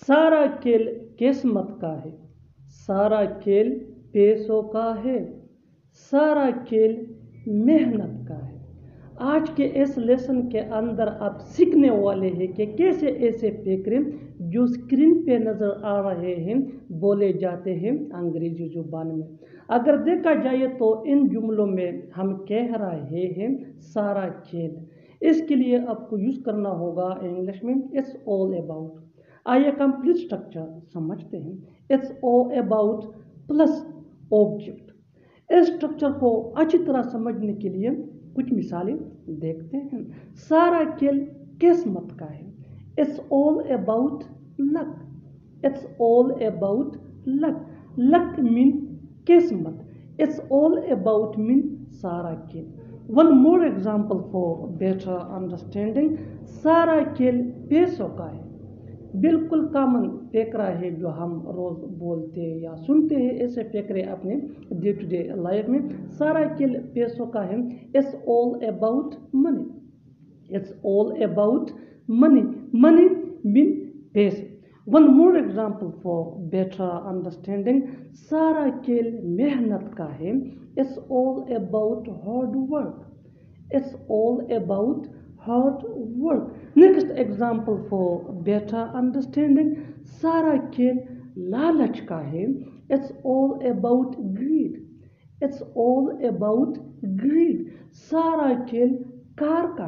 सारा खेल किस्मत का है, सारा खेल पैसों का है, सारा खेल मेहनत का है। आज के इस लेसन के अंदर आप सीखने वाले हैं कि कैसे ऐसे फकरे जो स्क्रीन पे नज़र आ रहे हैं बोले जाते हैं अंग्रेजी जुबान में। अगर देखा जाए तो इन जुमलों में हम कह रहे हैं सारा खेल, इसके लिए आपको यूज़ करना होगा इंग्लिश में इट्स ऑल अबाउट। आइए कंप्लीट स्ट्रक्चर समझते हैं। It's all about plus object. इस स्ट्रक्चर को अच्छी तरह समझने के लिए कुछ मिसालें देखते हैं। सारा खेल किस्मत का है। It's all about luck. It's all about luck. Luck mean किस्मत। इट्स ऑल अबाउट मीन सारा खेल। One more example for better understanding. सारा खेल पैसों का है। बिल्कुल कॉमन फकरा है जो हम रोज़ बोलते या सुनते हैं, ऐसे फकरे अपने डे टू डे लाइफ में। सारा खेल पैसों का है। It's all about money. It's all about money. Money mean पैसे। One more example for better understanding. सारा खेल मेहनत का है। It's all about hard work. It's all about hard work. Next example for better understanding. सारा खेल लालच का है। It's all about greed. It's all about greed. सारा खेल कार का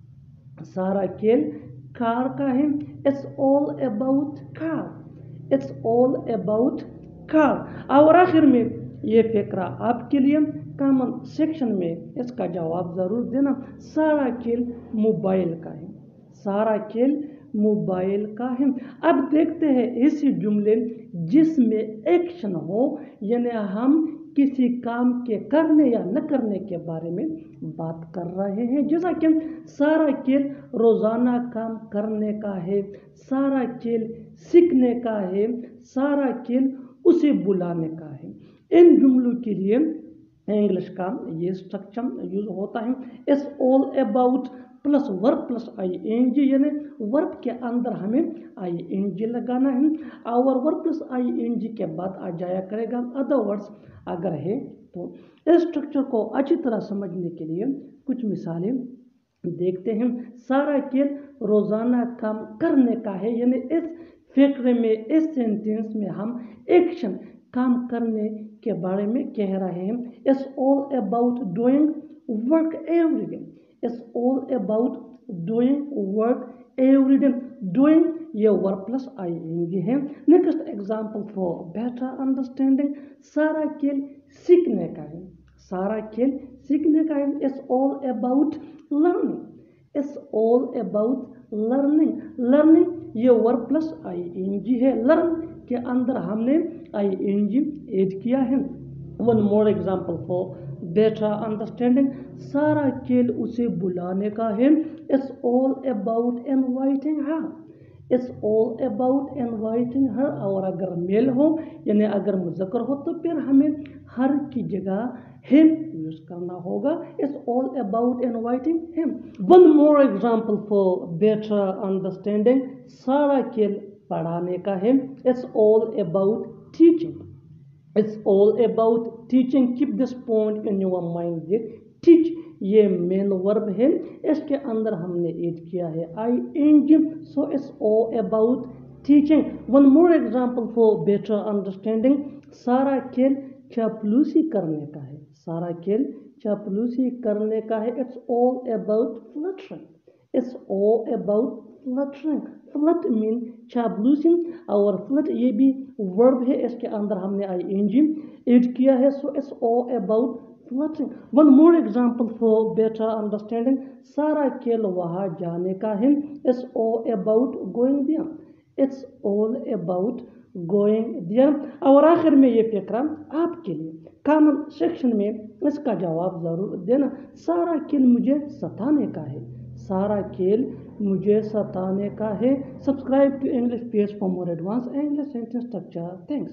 है। सारा खेल कार का है। It's all about car. It's all about car. और आखिर में ये फकरा आपके लिए कॉमन सेक्शन में इसका जवाब ज़रूर देना। सारा खेल मोबाइल का है। सारा खेल मोबाइल का है। अब देखते हैं ऐसे जुमले जिसमें एक्शन हो, यानी हम किसी काम के करने या न करने के बारे में बात कर रहे हैं। जैसा कि सारा खेल रोज़ाना काम करने का है, सारा खेल सीखने का है, सारा खेल उसे बुलाने का है। इन जुमलों के लिए इंग्लिश का ये स्ट्रक्चर यूज होता है। It's all about plus verb plus ING, यानी वर्ब के अंदर हमें ING लगाना है और वर्ब प्लस ING के बाद आ जाया करेगा अदर वर्ड्स अगर है तो। इस स्ट्रक्चर को अच्छी तरह समझने के लिए कुछ मिसालें देखते हैं। सारा खेल रोज़ाना काम करने का है, यानी इस फकरे में, इस सेंटेंस में हम एक्शन काम करने के बारे में कह रहे हैं। It's all about doing work every day. It's all about doing work every day. Doing ये वर्ब प्लस ING है। Next example for better understanding. सारा खेल सीखने का है। सारा खेल सीखने का है। It's all about learning. It's all about learning. Learning ये वर्ब प्लस ING है। लर्न के अंदर हमने ING ऐड किया है। One more example for better understanding. सारा खेल उसे बुलाने का है। It's all about inviting her. It's all about inviting her. और अगर मेल हो यानी अगर मुज़क्कर हो तो फिर हमें हर की जगह हिम यूज करना होगा। It's all about inviting him. One more example for better understanding. सारा खेल पढ़ाने का है। It's all about teaching. It's all about teaching. Keep this point in your mind. Teach ये मेन वर्ब है, इसके अंदर हमने ऐड किया है ING, so it's all about teaching. One more example for better understanding. सारा खेल चापलूसी करने का है। सारा खेल चापलूसी करने का है। It's all about fluttering. It's all about fluttering. Flatter mean चापलूसी और फ्लट ये भी वर्ब है, इसके अंदर हमने ING ऐड किया है। So it's all about flattering. One more example for better understanding. सारा खेल वहाँ जाने का है। It's all about going there. It's all about going there. और आखिर में ये फकरा आपके लिए कॉमन सेक्शन में इसका जवाब ज़रूर देना। सारा खेल मुझे सताने का है। सारा खेल मुझे सताने का है। Subscribe to English page for more advance English sentence structure. Thanks.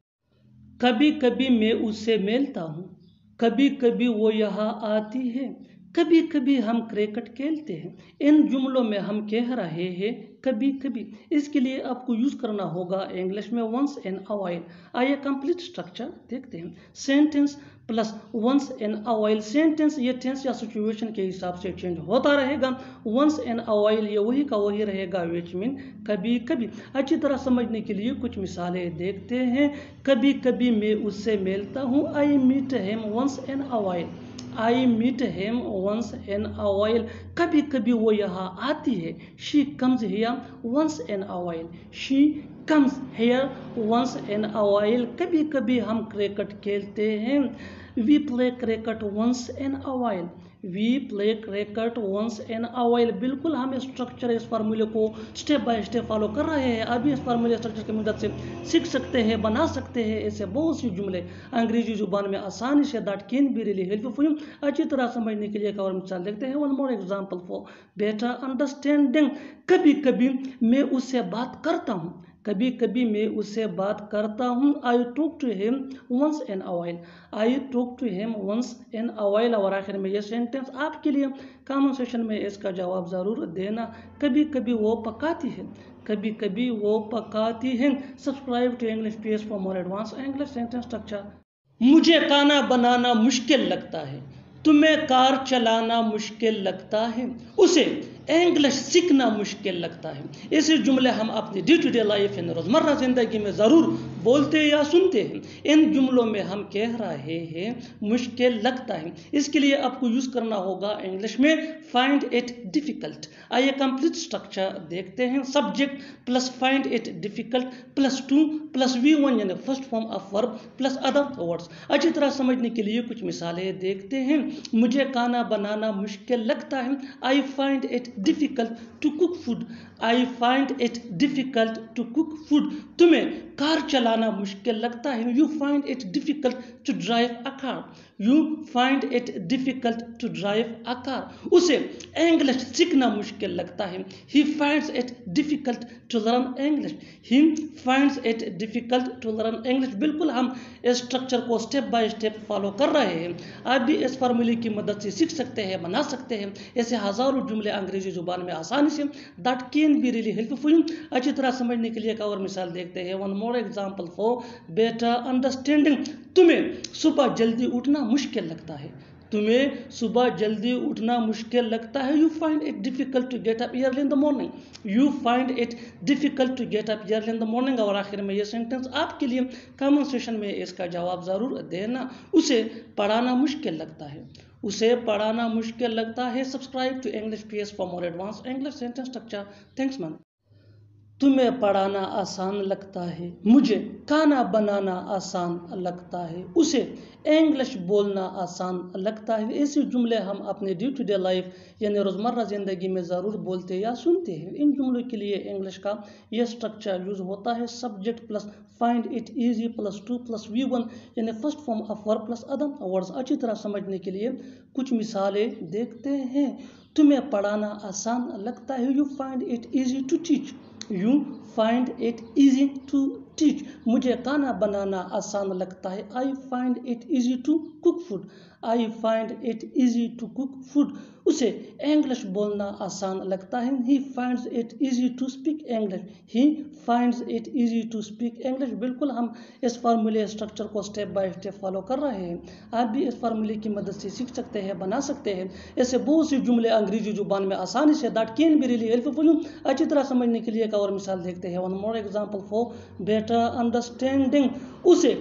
कभी कभी मैं उससे मिलता हूँ, कभी कभी वो यहाँ आती है, कभी कभी हम क्रिकेट खेलते हैं। इन जुमलों में हम कह रहे हैं कभी कभी। इसके लिए आपको यूज करना होगा इंग्लिश में वंस इन अ व्हाइल। आइए कंप्लीट स्ट्रक्चर देखते हैं। Sentence plus once in a while. Sentence ये टेंस या सिचुएशन के हिसाब से चेंज होता रहेगा। वंस इन अ व्हाइल ये वही का वही रहेगा, विच मीन कभी कभी। अच्छी तरह समझने के लिए कुछ मिसालें देखते हैं। कभी कभी मैं उससे मिलता हूँ, I meet him once in a while. I meet him once in a while. कभी कभी वो यहाँ आती है, she comes here once in a while. She comes here once in a while. कभी कभी हम क्रिकेट खेलते हैं, we play cricket once in a while. We play cricket once in a while. बिल्कुल हम स्ट्रक्चर इस फार्मूले को स्टेप बाय स्टेप फॉलो कर रहे हैं। अभी इस फार्मूले स्ट्रक्चर की मदद से सीख सकते हैं, बना सकते हैं ऐसे बहुत सी जुमले अंग्रेजी जुबान में आसानी से। That can be really helpful. अच्छी तरह समझने के लिए एक और मिसाल देखते हैं। One more example for better understanding. कभी कभी मैं उससे बात करता हूँ, कभी कभी मैं उससे बात करता हूँ। I talk to him once in a while. I talk to him once in a while. और आखिर में ये सेंटेंस आपके लिए कमेंट सेक्शन में इसका जवाब ज़रूर देना। कभी कभी वो पकाती है, कभी कभी वो पकाती है। Subscribe to English PS for more advance English sentence structure. मुझे खाना बनाना मुश्किल लगता है, तुम्हें कार चलाना मुश्किल लगता है, उसे इंग्लिश सीखना मुश्किल लगता है। ऐसे जुमले हम अपनी डे टू डे लाइफ यानी रोज़मर्रा ज़िंदगी में ज़रूर बोलते या सुनते हैं। इन जुमलों में हम कह रहे हैं मुश्किल लगता है। इसके लिए आपको यूज़ करना होगा इंग्लिश में फाइंड इट डिफ़िकल्ट। आइए कंप्लीट स्ट्रक्चर देखते हैं। Subject plus find it difficult plus to plus V1 यानी first form of verb plus other words. अच्छी तरह समझने के लिए कुछ मिसालें देखते हैं। मुझे खाना बनाना मुश्किल लगता है, I find it difficult to cook food. I find it difficult to cook food. तुम्हें कार चलाना मुश्किल लगता है, you find it difficult to drive a car. You find it difficult to drive a car. उसे English सीखना मुश्किल लगता है, he finds it difficult to learn English. He finds it difficult to learn English. बिल्कुल हम इस structure को step by step follow कर रहे हैं। आप भी इस फार्मूले की मदद से सीख सकते हैं, बना सकते हैं ऐसे हज़ारों जुमले अंग्रेजी जुबान में आसानी से। That can be really helpful. अच्छी तरह समझने के लिए एक और मिसाल देखते हैं। One more example for better understanding. तुम्हें सुबह जल्दी उठना मुश्किल लगता है, तुम्हें सुबह जल्दी उठना मुश्किल लगता है। You find it difficult to get up early in the morning. You find it difficult to get up early in the morning. और आखिर में ये सेंटेंस आपके लिए कमेंट सेक्शन में इसका जवाब ज़रूर देना। उसे पढ़ाना मुश्किल लगता है, उसे पढ़ाना मुश्किल लगता है। Subscribe to English PS for more advance English sentence structure. Thanks man. तुम्हें पढ़ाना आसान लगता है, मुझे खाना बनाना आसान लगता है, उसे इंग्लिश बोलना आसान लगता है। ऐसे जुमले हम अपने डे टू डे लाइफ यानी रोज़मर्रा ज़िंदगी में ज़रूर बोलते या सुनते हैं। इन जुमलों के लिए इंग्लिश का यह स्ट्रक्चर यूज़ होता है। Subject plus find it easy plus to plus V1 यानी first form of verb plus other words. अच्छी तरह समझने के लिए कुछ मिसालें देखते हैं। तुम्हें पढ़ाना आसान लगता है, you find it easy to teach. You find it easy to teach. मुझे खाना बनाना आसान लगता है, I find it easy to cook food. I find it easy to cook food. उसे इंग्लिश बोलना आसान लगता है, he finds it easy to speak English. He finds it easy to speak English. बिल्कुल हम इस फार्मूले स्ट्रक्चर को स्टेप बाय स्टेप फॉलो कर रहे हैं। आप भी इस फार्मूले की मदद से सीख सकते हैं, बना सकते हैं ऐसे बहुत सी जुमले अंग्रेजी जुबान में आसानी से। That can be really helpful. अच्छी तरह समझने के लिए एक और मिसाल देखते हैं। One more example for better understanding. उसे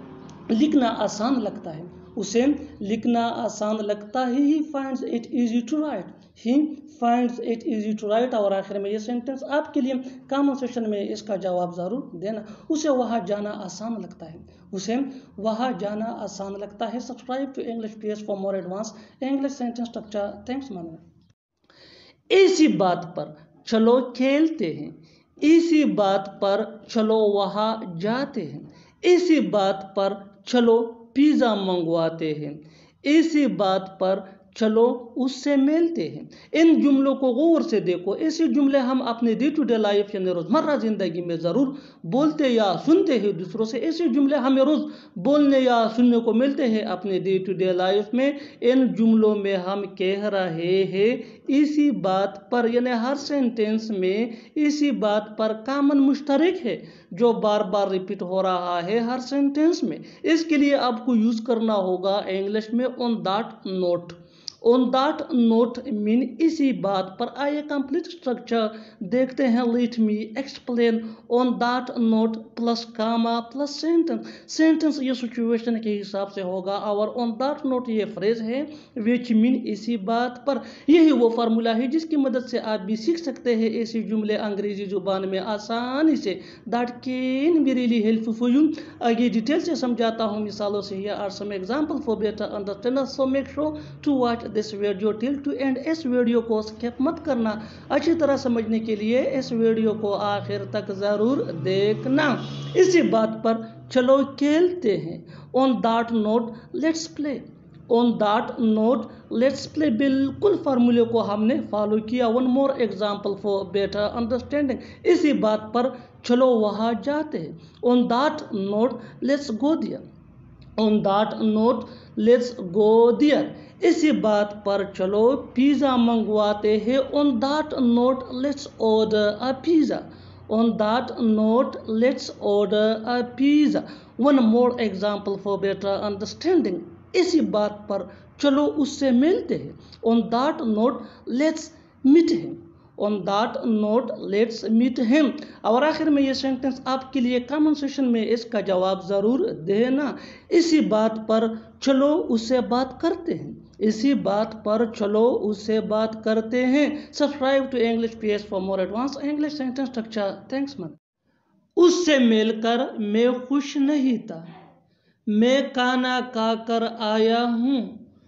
लिखना आसान लगता है, उसे लिखना आसान लगता है। He finds it easy to write. He finds it easy to write. और आखिर में ये सेंटेंस आपके लिए कमेंट सेक्शन में इसका जवाब ज़रूर देना। उसे वहाँ जाना आसान लगता है, उसे वहाँ जाना आसान लगता है। Subscribe to English PS for more advance English sentence structure. Thanks मानो। इसी बात पर चलो खेलते हैं, इसी बात पर चलो वहाँ जाते हैं, इसी बात पर चलो पिज़्ज़ा मंगवाते हैं, इसी बात पर चलो उससे मिलते हैं। इन जुमलों को गौर से देखो। ऐसे जुमले हम अपने डे टू डे लाइफ यानी रोज़मर्रा ज़िंदगी में ज़रूर बोलते या सुनते हैं दूसरों से। ऐसे जुमले हमें रोज़ बोलने या सुनने को मिलते हैं अपने डे टू डे लाइफ में। इन जुमलों में हम कह रहे हैं इसी बात पर, यानी हर सेंटेंस में इसी बात पर कॉमन मुश्तरक है जो बार बार रिपीट हो रहा है हर सेंटेंस में। इसके लिए आपको यूज़ करना होगा इंग्लिश में on that note. On that note mean इसी बात पर। आइए कंप्लीट स्ट्रक्चर देखते हैं। Let me explain. On that note plus comma plus sentence. Sentence ये सिचुएशन के हिसाब से होगा और ऑन दैट नोट ये फ्रेज है विच मीन इसी बात पर। यही वो फार्मूला है जिसकी मदद से आप भी सीख सकते हैं ऐसे जुमले अंग्रेजी जुबान में आसानी से। That can be really helpful for you. आगे डिटेल से समझाता हूँ मिसालों से। Here are some example for better understanding, so make sure to watch this video till to end. इस वीडियो को स्किप मत करना। अच्छी तरह समझने के लिए इस वीडियो को आखिर तक ज़रूर देखना। इसी बात पर चलो खेलते हैं। On that note let's play. On that note let's play. बिल्कुल फार्मूले को हमने फॉलो किया। One more example for better understanding. इसी बात पर चलो वहाँ जाते हैं। On that note let's go there. On that note let's go there. इसी बात पर चलो पिज़्ज़ा मंगवाते हैं। On that note let's order a pizza. On that note let's order a pizza. One more example for better understanding. इसी बात पर चलो उससे मिलते हैं। On that note let's meet him. On that note let's meet him. और आखिर में ये सेंटेंस आपके लिए कमेंट सेक्शन में इसका जवाब ज़रूर देना। इसी बात पर चलो उससे बात करते हैं। इसी बात पर चलो उससे बात करते हैं। Subscribe to English PS for more advance English sentence structure. Thanks man. उससे मिलकर मैं खुश नहीं था। मैं खाना खाकर आया हूँ।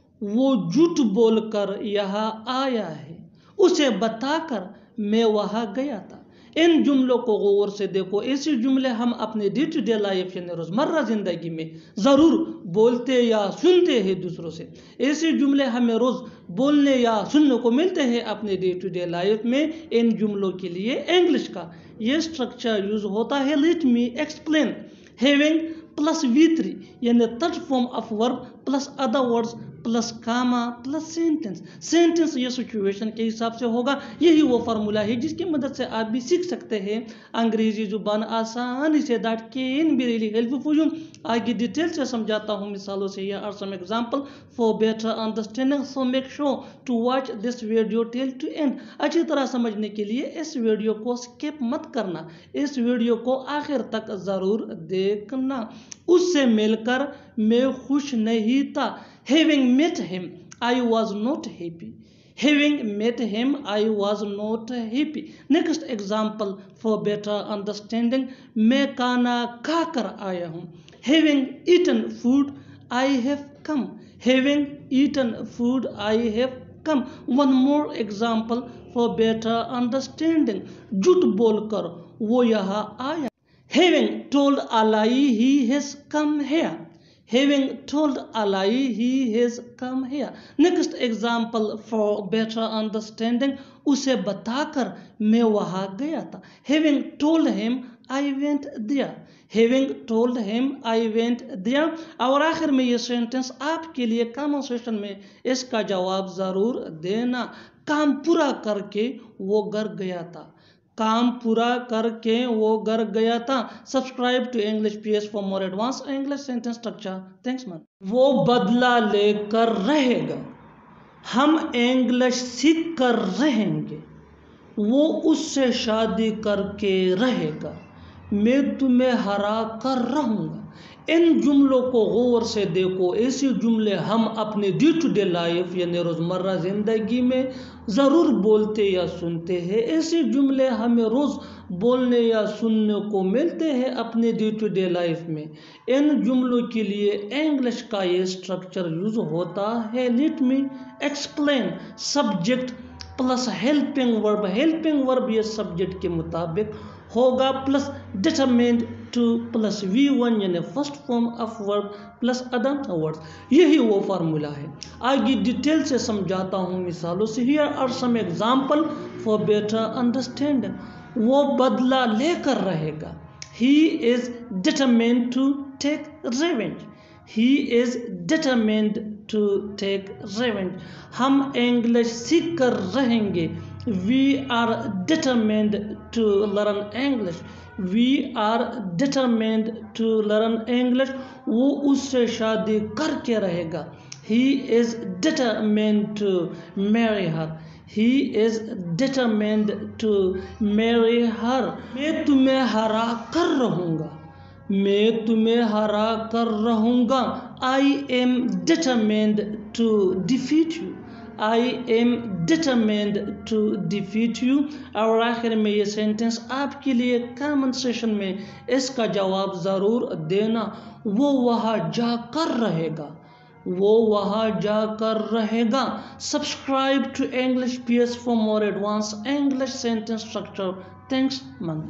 वो झूठ बोलकर यहाँ आया है। उसे बताकर मैं वहाँ गया था। इन जुमलों को गौर से देखो। ऐसे जुमले हम अपने डे टू डे लाइफ यानी रोज़मर्रा ज़िंदगी में ज़रूर बोलते या सुनते हैं दूसरों से। ऐसे जुमले हमें रोज़ बोलने या सुनने को मिलते हैं अपने डे टू डे लाइफ में। इन जुमलों के लिए इंग्लिश का ये स्ट्रक्चर यूज़ होता है। Let me explain. Having plus V3 यानी third form of verb plus other words plus comma plus sentence. Sentence ये सिचुएशन के हिसाब से होगा। यही वो फार्मूला है जिसकी मदद से आप भी सीख सकते हैं अंग्रेजी जुबान आसानी से। That can be really helpful for you. आगे डिटेल से समझाता हूँ मिसालों से। Here are some example for better understanding, so make sure to watch this video till to end. अच्छी तरह समझने के लिए इस वीडियो को स्किप मत करना। इस वीडियो को आखिर तक ज़रूर देखना। उससे मिलकर मैं खुश नहीं था। Having met him, I was not happy. Having met him, I was not happy. Next example for better understanding. मैं खाना खाकर आया हूँ। Having eaten food, I have come. Having eaten food, I have come. One more example for better understanding. झूठ बोलकर वो यहाँ आया। Having told a lie, he has come here. Having told a lie, he has come here. Next example for better understanding. उसे बताकर मैं वहाँ गया था। Having told him, I went there. Having told him, I went there. और आखिर में ये सेंटेंस आपके लिए कमेंट सेक्शन में इसका जवाब ज़रूर देना। काम पूरा करके वो घर गया था। काम पूरा करके वो घर गया था। Subscribe to English PS for more advance English sentence structure. Thanks man. वो बदला लेकर रहेगा। हम इंग्लिश सीख कर रहेंगे। वो उससे शादी करके रहेगा। मैं तुम्हें हरा कर रहूँगा। इन जुमलों को गौर से देखो। ऐसे जुमले हम अपने डे टू डे लाइफ यानी रोज़मर्रा ज़िंदगी में ज़रूर बोलते या सुनते हैं। ऐसे जुमले हमें रोज़ बोलने या सुनने को मिलते हैं अपने डे टू डे लाइफ में। इन जुमलों के लिए इंग्लिश का ये स्ट्रक्चर यूज़ होता है। Let me explain. Subject plus helping verb. Helping verb ये सब्जेक्ट के मुताबिक होगा plus determined to plus V1 यानी first form of verb plus other words. यही वो फार्मूला है। आगे डिटेल से समझाता हूँ मिसालों से। Here are some example for better understanding. वो बदला लेकर रहेगा। He is determined to take revenge. He is determined to take revenge. हम इंग्लिश सीख कर रहेंगे। We are determined to learn English. We are determined to learn English. वो उससे शादी करके रहेगा। He is determined to marry her. He is determined to marry her. मैं तुम्हें हरा कर रहूँगा। मैं तुम्हें हरा कर रहूँगा। I am determined to defeat you. I am determined to defeat you। और आखिर में ये सेंटेंस आपके लिए कमेंट सेशन में इसका जवाब ज़रूर देना। वो वहाँ जाकर रहेगा। वो वहाँ जाकर रहेगा। Subscribe to English PS for more advance English sentence structure. Thanks man.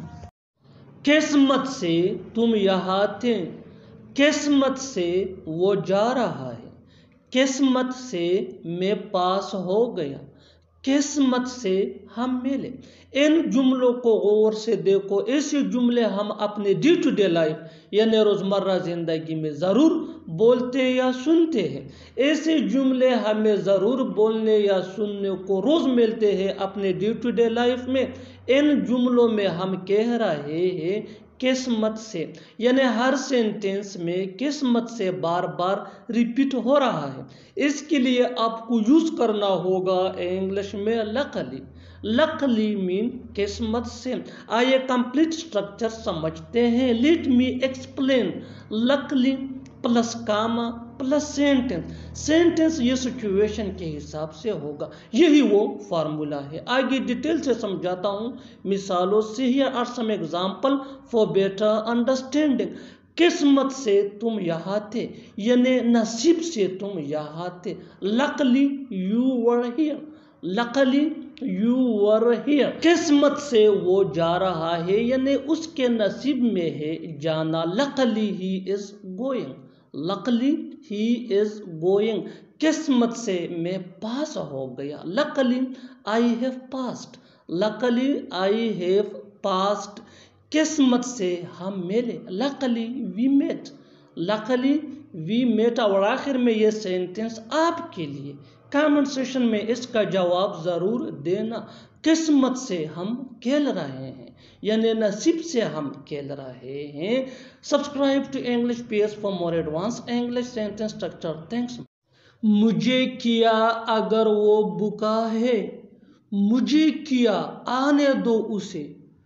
किस्मत से तुम यहाँ थे। किस्मत से वो जा रहा है। किस्मत से मैं पास हो गया। किस्मत से हम मिले। इन जुमलों को गौर से देखो। ऐसे जुमले हम अपने डे टू डे लाइफ यानी रोज़मर्रा ज़िंदगी में ज़रूर बोलते या सुनते हैं। ऐसे जुमले हमें ज़रूर बोलने या सुनने को रोज़ मिलते हैं अपने डे टू डे लाइफ में। इन जुमलों में हम कह रहे हैं किस्मत से, यानी हर सेंटेंस में किस्मत से बार बार रिपीट हो रहा है। इसके लिए आपको यूज करना होगा इंग्लिश में लकली। लकली मीन किस्मत से। आइए कंप्लीट स्ट्रक्चर समझते हैं। Let me explain. Luckily plus comma plus sentence. Sentence ये सिचुएशन के हिसाब से होगा। यही वो फार्मूला है। आगे डिटेल से समझाता हूँ मिसालों से। Here are some example for better understanding. किस्मत से तुम यहाँ थे, यानी नसीब से तुम यहाँ थे। Luckily you were here. Luckily you were here. किस्मत से वो जा रहा है, यानी उसके नसीब में है जाना। Luckily he is going. Luckily he is going. किस्मत से मैं पास हो गया। Luckily I have passed. Luckily I have passed. किस्मत से हम मिले। Luckily we met. Luckily we met. और आखिर में ये सेंटेंस आपके लिए कमेंट सेशन में इसका जवाब ज़रूर देना। किस्मत से हम खेल रहे हैं, यानी नसीब से हम खेल रहे हैं। Subscribe to English PS for more advance English sentence structure. Thanks. मुझे किया अगर वो बुका है। मुझे किया आने दो उसे।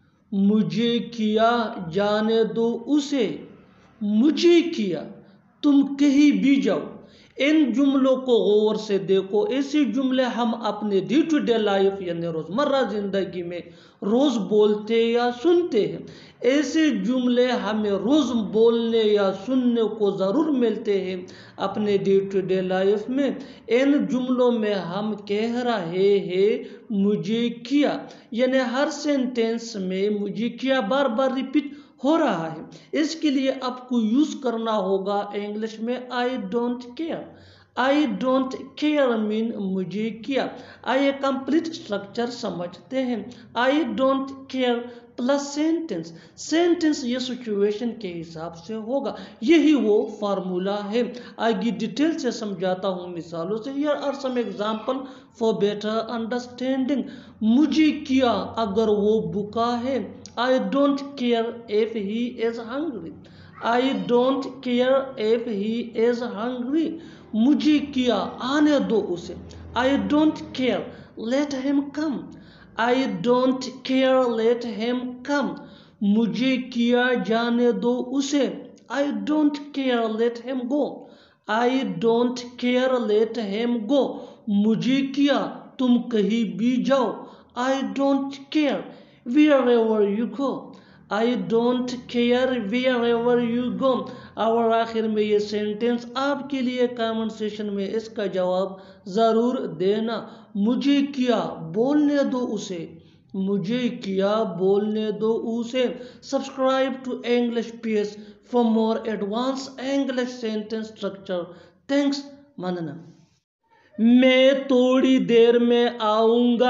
मुझे किया जाने दो उसे। मुझे किया तुम कहीं भी जाओ। इन जुमलों को गौर से देखो। ऐसे जुमले हम अपने डे टू डे लाइफ यानी रोज़मर्रा ज़िंदगी में रोज़ बोलते या सुनते हैं। ऐसे जुमले हमें रोज़ बोलने या सुनने को ज़रूर मिलते हैं अपने डे टू डे लाइफ में। इन जुमलों में हम कह रहे हैं मुझे किया, यानी हर सेंटेंस में मुझे किया बार बार रिपीट हो रहा है। इसके लिए आपको यूज करना होगा इंग्लिश में I don't care. I don't care mean मुझे किया। आइए कंप्लीट स्ट्रक्चर समझते हैं। I don't care plus sentence. Sentence ये सिचुएशन के हिसाब से होगा। यही वो फार्मूला है। आगे डिटेल से समझाता हूँ मिसालों से। Here are some example for better understanding. मुझे किया अगर वो भूखा है। I don't care if he is hungry. I don't care if he is hungry. मुझे किया आने दो उसे। I don't care, let him come. I don't care, let him come. मुझे किया जाने दो उसे। I don't care, let him go. I don't care, let him go. मुझे किया तुम कहीं भी जाओ। I don't care wherever you go. I don't care wherever you go. और आखिर में ये सेंटेंस आपके लिए कमेंट सेशन में इसका जवाब ज़रूर देना। मुझे किया बोलने दो उसे। मुझे क्या बोलने दो उसे। Subscribe to English PS for more advance English sentence structure. Thanks मनना। मैं थोड़ी देर में आऊँगा।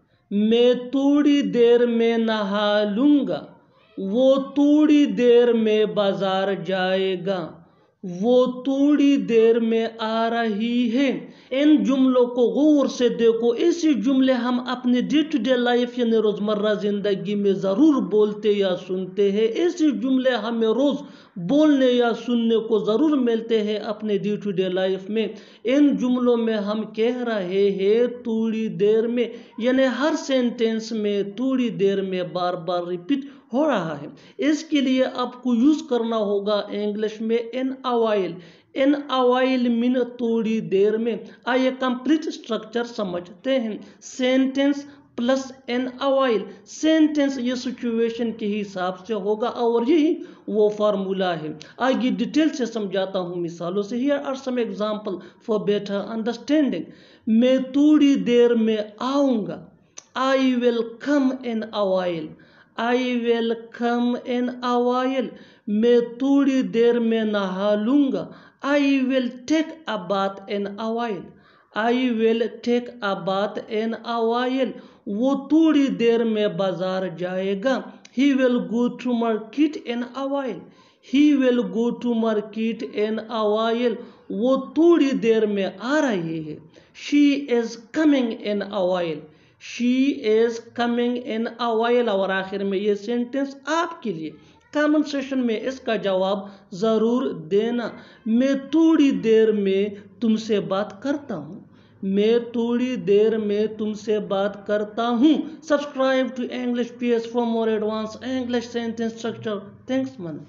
मैं थोड़ी देर में नहा लूँगा। वो थोड़ी देर में बाजार जाएगा। वो थोड़ी देर में आ रही है। इन जुमलों को गौर से देखो। ऐसे जुमले हम अपने डे टू डे लाइफ यानी रोज़मर्रा ज़िंदगी में ज़रूर बोलते या सुनते हैं। ऐसे जुमले हमें रोज़ बोलने या सुनने को ज़रूर मिलते हैं अपने डे टू डे लाइफ में। इन जुमलों में हम कह रहे हैं थोड़ी देर में, यानी हर सेंटेंस में थोड़ी देर में बार बार रिपीट हो रहा है। इसके लिए आपको यूज करना होगा इंग्लिश में इन अवाइल। इन अवाइल मीन थोड़ी देर में। आइए कंप्लीट स्ट्रक्चर समझते हैं। Sentence plus in awhile. Sentence ये सिचुएशन के हिसाब से होगा और यही वो फार्मूला है। आगे डिटेल से समझाता हूँ मिसालों से। Here are some example for better understanding. मैं थोड़ी देर में आऊँगा। I will come in awhile. I will come in awhile. मैं थोड़ी देर में नहा लूँगा। I will take a bath in awhile. I will take a bath in awhile. वो थोड़ी देर में बाजार जाएगा। He will go to market in awhile. He will go to market in awhile. वो थोड़ी देर में आ रही है। She is coming in awhile. She is coming in awhile. और आखिर में ये सेंटेंस आपके लिए। कमेंट सेशन में इसका जवाब ज़रूर देना। मैं थोड़ी देर में तुमसे बात करता हूँ। मैं थोड़ी देर में तुमसे बात करता हूँ। Subscribe to English PS for more advance English sentence structure. Thanks man.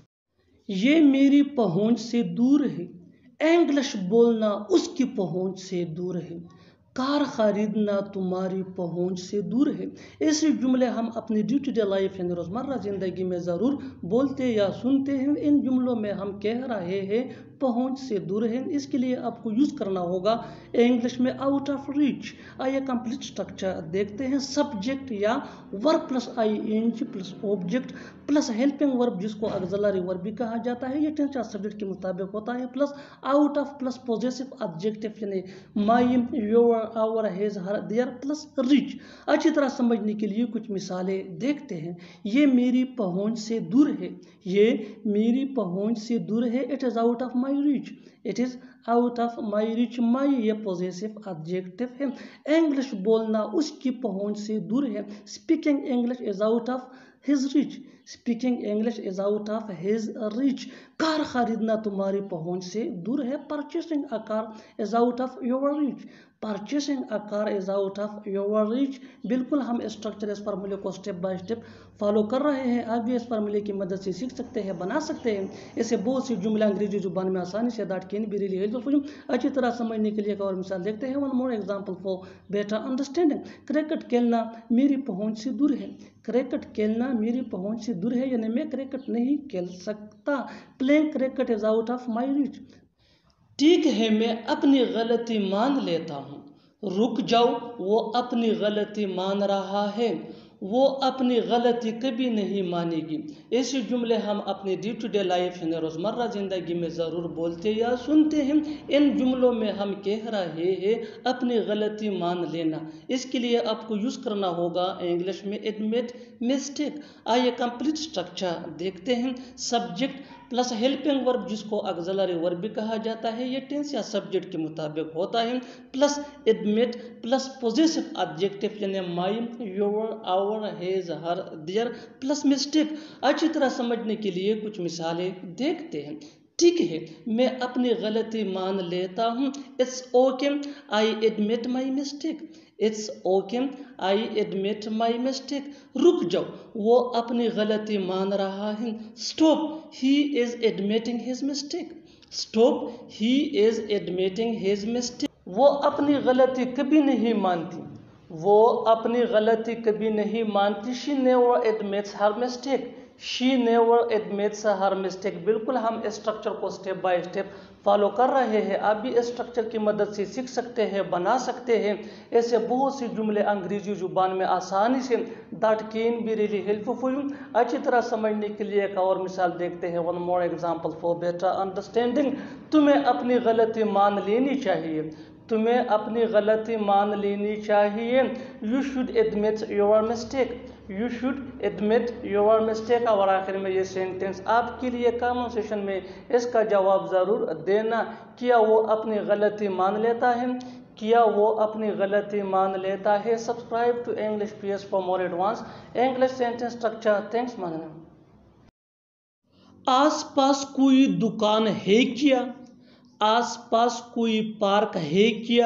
ये मेरी पहुँच से दूर है। इंग्लिश बोलना उसकी पहुँच से दूर है। कार खरीदना तुम्हारी पहुँच से दूर है। ऐसे जुमले हम अपनी डे टू डे लाइफ यानी रोज़मर्रा ज़िंदगी में ज़रूर बोलते या सुनते हैं। इन जुमलों में हम कह रहे हैं पहुँच से दूर है। इसके लिए आपको यूज़ करना होगा इंग्लिश में आउट ऑफ रीच। आइए कंप्लीट स्ट्रक्चर देखते हैं। सब्जेक्ट या verb plus ING plus object plus helping verb जिसको ऑक्सिलरी वर्ब भी कहा जाता है। ये टेंस या सब्जेक्ट के मुताबिक होता है। Plus out of plus possessive adjective यानी my, your, our, his, her, their plus reach. अच्छी तरह समझने के लिए कुछ मिसालें देखते हैं। ये मेरी पहुंच से दूर है। ये मेरी पहुंच से दूर है। It is out of my reach. It is out of my reach. My ये पॉजेसिव एडजेक्टिव है। इंग्लिश बोलना उसकी पहुंच से दूर है। Speaking English is out of his reach. Speaking English is out of his reach. Car खरीदना तुम्हारी पहुंच से दूर है। Purchasing a car is out of your reach. Purchasing a car is out of your reach. बिल्कुल हम structure इस फार्मूले को स्टेप बाय स्टेप फॉलो कर रहे हैं। आप भी इस फार्मूले की मदद से सीख सकते हैं, बना सकते हैं। ऐसे बहुत सी जुमले अंग्रेजी जुबान में आसानी से that can be really helpful for you. अच्छी तरह समझने के लिए एक और मिसाल देखते हैं। One more example for better understanding. Cricket खेलना मेरी पहुंच से दूर है। क्रिकेट खेलना मेरी पहुंच से दूर है, यानी मैं क्रिकेट नहीं खेल सकता। Playing cricket is out of my reach. ठीक है, मैं अपनी गलती मान लेता हूँ। रुक जाओ, वो अपनी गलती मान रहा है। वो अपनी गलती कभी नहीं मानेगी। ऐसे जुमले हम अपनी डे टू डे लाइफ यानी रोज़मर्रा ज़िंदगी में ज़रूर बोलते या सुनते हैं। इन जुमलों में हम कह रहे हैं अपनी गलती मान लेना। इसके लिए आपको यूज़ करना होगा इंग्लिश में एडमिट मिस्टेक। आइए कंप्लीट स्ट्रक्चर देखते हैं। सब्जेक्ट प्लस हेल्पिंग वर्ब जिसको ऑक्सिलरी वर्ब भी कहा जाता है। ये टेंस या सब्जेक्ट के मुताबिक होता है। Plus admit plus possessive adjective यानी my, your, our, his, her, their plus mistake. अच्छी तरह समझने के लिए कुछ मिसालें देखते हैं। ठीक है, मैं अपनी गलती मान लेता हूँ। It's okay, I admit my mistake. It's okay, I admit my mistake. रुक जाओ, वो अपनी गलती मान रहा है। Stop, he is admitting his mistake. Stop, he is admitting his mistake. वो अपनी गलती कभी नहीं मानती। वो अपनी गलती कभी नहीं मानती। She never admits her mistake. She never admits her mistake. बिल्कुल हम इस स्ट्रक्चर को स्टेप बाय स्टेप फॉलो कर रहे हैं। आप भी इस स्ट्रक्चर की मदद से सीख सकते हैं, बना सकते हैं। ऐसे बहुत से जुमले अंग्रेजी जुबान में आसानी से that can be really helpful for you. अच्छी तरह समझने के लिए एक और मिसाल देखते हैं। One more example for better understanding. तुम्हें अपनी गलती मान लेनी चाहिए। तुम्हें अपनी गलती मान लेनी चाहिए। You should admit your mistake. You should admit your mistake. और आखिर में ये सेंटेंस आपके लिए कमेंट सेशन में इसका जवाब ज़रूर देना। क्या वो अपनी गलती मान लेता है? क्या वो अपनी गलती मान लेता है? Subscribe to English PS for more advance English sentence structure. Thanks मानना। आसपास कोई दुकान है क्या? आसपास कोई पार्क है क्या?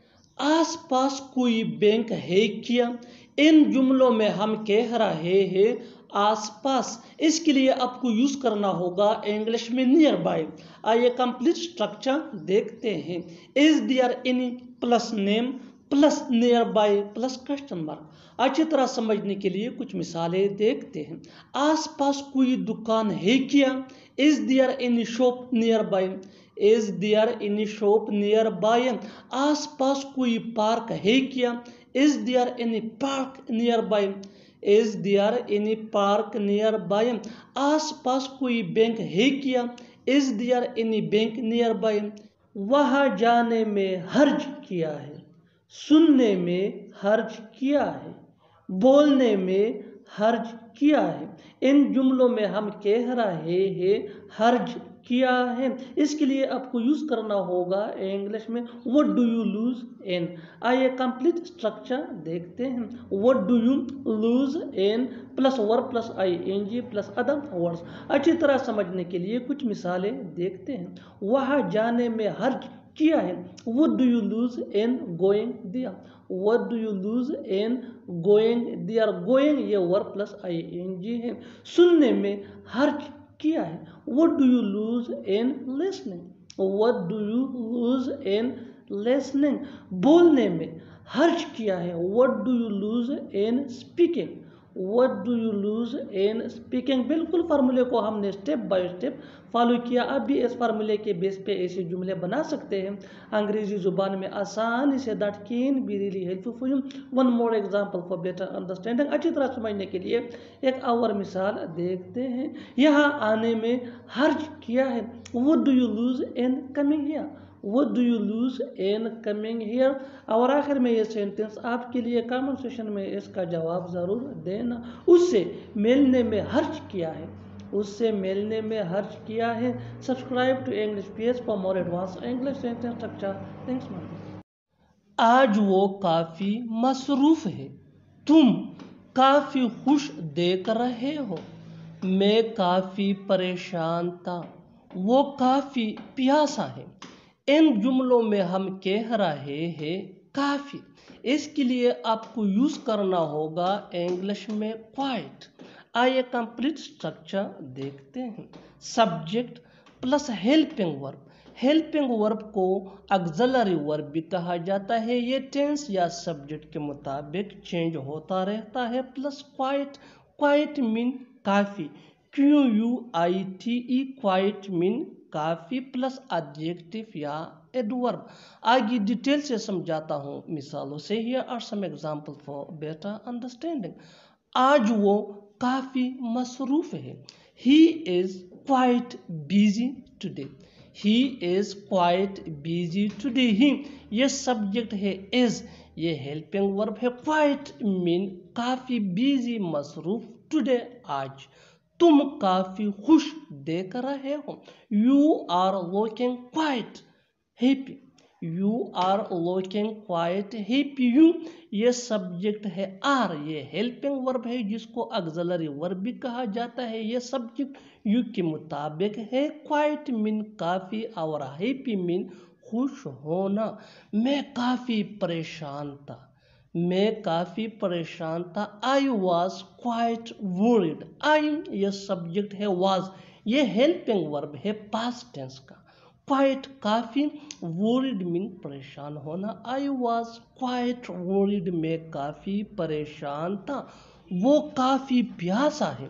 आसपास कोई बैंक है क्या? इन जुमलों में हम कह रहे हैं आसपास, इसके लिए आपको यूज करना होगा इंग्लिश में नियर बाय। आइए कंप्लीट स्ट्रक्चर देखते हैं। Is there any plus name plus nearby plus question mark. अच्छी तरह समझने के लिए कुछ मिसालें देखते हैं। आसपास कोई दुकान है क्या? Is there any shop nearby? Is there any shop nearby? आसपास कोई पार्क है क्या? Is there any park nearby? Is there any park nearby? आसपास कोई बैंक है क्या? Is there any bank nearby? वहां जाने में हर्ज किया है, सुनने में हर्ज किया है, बोलने में हर्ज किया है। इन जुमलों में हम कह रहे हैं हर्ज किया है, इसके लिए आपको यूज करना होगा इंग्लिश में what do you lose in. आइए कंप्लीट स्ट्रक्चर देखते हैं। What do you lose in plus verb plus ING plus other words. अच्छी तरह समझने के लिए कुछ मिसालें देखते हैं। वहां जाने में हर्ज किया है। What do you lose in going there? What do you lose in going there? Going ये वर्ब प्लस ing है। सुनने में हर्ज किया है। What do you lose in listening? What do you lose in listening? बोलने में हर्ज किया है। What do you lose in speaking? What do you lose in speaking? बिल्कुल फार्मूले को हमने स्टेप बाय स्टेप फॉलो किया। आप भी इस फार्मूले के बेस पे ऐसे जुमले बना सकते हैं अंग्रेजी जुबान में आसानी से। That can be really helpful for you. One more example for better understanding. अच्छी तरह समझने के लिए एक और मिसाल देखते हैं। यहाँ आने में हर्ज किया है। What do you lose in coming here? What do you lose in coming here? और आखिर में ये सेंटेंस आपके लिए कमेंट सेशन में इसका जवाब ज़रूर देना। उससे मिलने में हर्ज किया है। उससे मिलने में हर्ज किया है। Subscribe to English PS for more advance English sentence structure. Thanks ma'am. आज वो काफ़ी मसरूफ़ है। तुम काफ़ी खुश देख रहे हो। मैं काफ़ी परेशान था। वो काफ़ी प्यासा है। इन जुमलों में हम कह रहे हैं काफ़ी, इसके लिए आपको यूज़ करना होगा इंग्लिश में क्वाइट। आइए कंप्लीट स्ट्रक्चर देखते हैं। Subject plus helping verb. Helping verb को ऑक्सिलरी वर्ब भी कहा जाता है। ये टेंस या सब्जेक्ट के मुताबिक चेंज होता रहता है। Plus quite. क्वाइट मीन काफ़ी, QUITE क्वाइट मीन काफ़ी प्लस एडजेक्टिव या एडवर्ब। आगे डिटेल से समझाता हूँ मिसालों से। Here are some example for better understanding. आज वो काफ़ी मसरूफ है। He is quite busy today. He is quite busy today. He ये सब्जेक्ट है। इज़ ये हेल्पिंग वर्ब है। क्वाइट मीन काफ़ी, बिजी मसरूफ, टुडे आज। तुम काफ़ी खुश देख रहे हो। You are looking quite happy. You are looking quite happy. You ये सब्जेक्ट है। आर ये हेल्पिंग वर्ब है जिसको ऑक्सिलरी वर्ब भी कहा जाता है। ये सब्जेक्ट यू के मुताबिक है। क्वाइट मीन काफ़ी और हैप्पी मीन खुश होना। मैं काफ़ी परेशान था। मैं काफ़ी परेशान था। I was quite worried. I ये सब्जेक्ट है। वॉज ये हेल्पिंग वर्ब है पास्ट टेंस का। क्वाइट काफ़ी, वरीड मीन परेशान होना। आई वॉज क्वाइट वरीड मैं काफ़ी परेशान था। वो काफ़ी प्यासा है।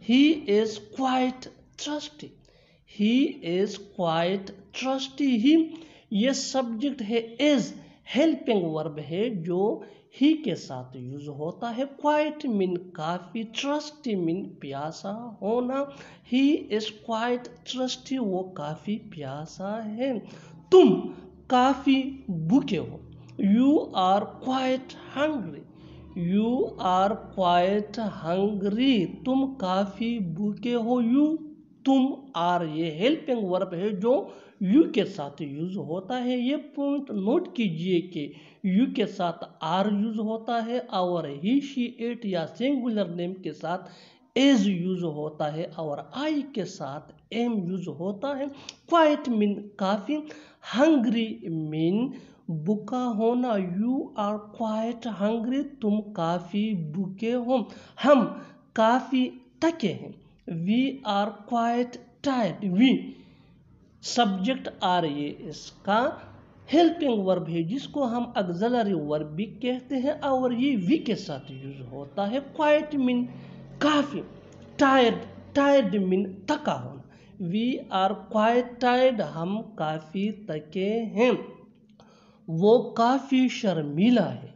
He is quite thirsty, he is quite thirsty. He ये सब्जेक्ट है, इज हेल्पिंग वर्ब है जो ही के साथ यूज होता है। क्वाइट मीन काफी, ट्रस्टी मीन प्यासा होना। ही इज क्वाइट ट्रस्टी, वो काफी प्यासा है। तुम काफी भूखे हो, you are quite hungry, you are quite hungry, तुम काफी भूखे हो। यू, तुम, आर ये हेल्पिंग वर्ब है जो यू के साथ यूज होता है। ये पॉइंट नोट कीजिए कि यू के साथ आर यूज होता है और ही, शी, इट या सिंगुलर नेम के साथ एज यूज होता है और आई के साथ एम यूज होता है। क्वाइट मीन काफी, हंग्री मीन भूखा होना। यू आर क्वाइट हंग्री, तुम काफी भूखे हो। हम काफी थके हैं, we are quite tired. We subject are ये इसका हेल्पिंग वर्ब है जिसको हम ऑक्सिलरी वर्ब भी कहते हैं और ये वी के साथ यूज होता है। क्वाइट मीन काफी, टायर्ड, टायर्ड मीन थका होना। वी आर क्वाइट टायर्ड, हम काफी थके हैं। वो काफी शर्मीला है,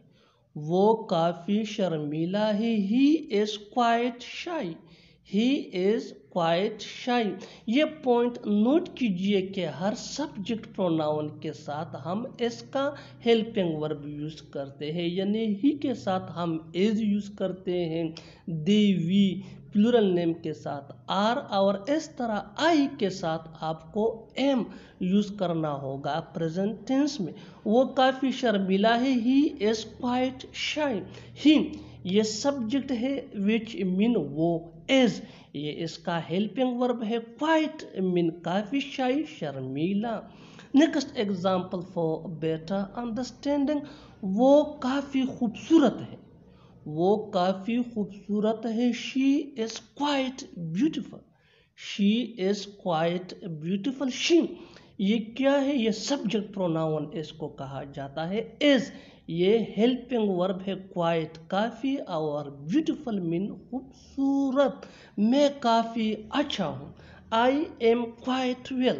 वो काफी शर्मीला है। ही इज क्वाइट शाई, ही इज क्वाइट शाई। ये पॉइंट नोट कीजिए कि हर सब्जेक्ट प्रोनाउन के साथ हम इसका हेल्पिंग वर्ब यूज करते हैं, यानी ही के साथ हम इज यूज करते हैं, दे, वी प्लूरल नेम के साथ आर, और इस तरह आई के साथ आपको एम यूज करना होगा प्रेजेंट टेंस में। वो काफी शर्मीला है, ही इज क्वाइट शाई। ही ये सब्जेक्ट है विच मीन वो, इज ये इसका हेल्पिंग वर्ब है, क्वाइट मीन काफी, शाई शर्मीला। Next example for better understanding, वो काफी खूबसूरत है, वो काफी खूबसूरत है। She is quite beautiful, she is quite beautiful. She ये क्या है, ये सब्जेक्ट प्रोनाउन इसको कहा जाता है। इज ये हेल्पिंग वर्ब है, क्वाइट काफी, और ब्यूटिफुल मीन खूबसूरत। मैं काफी अच्छा हूँ, I am quite well,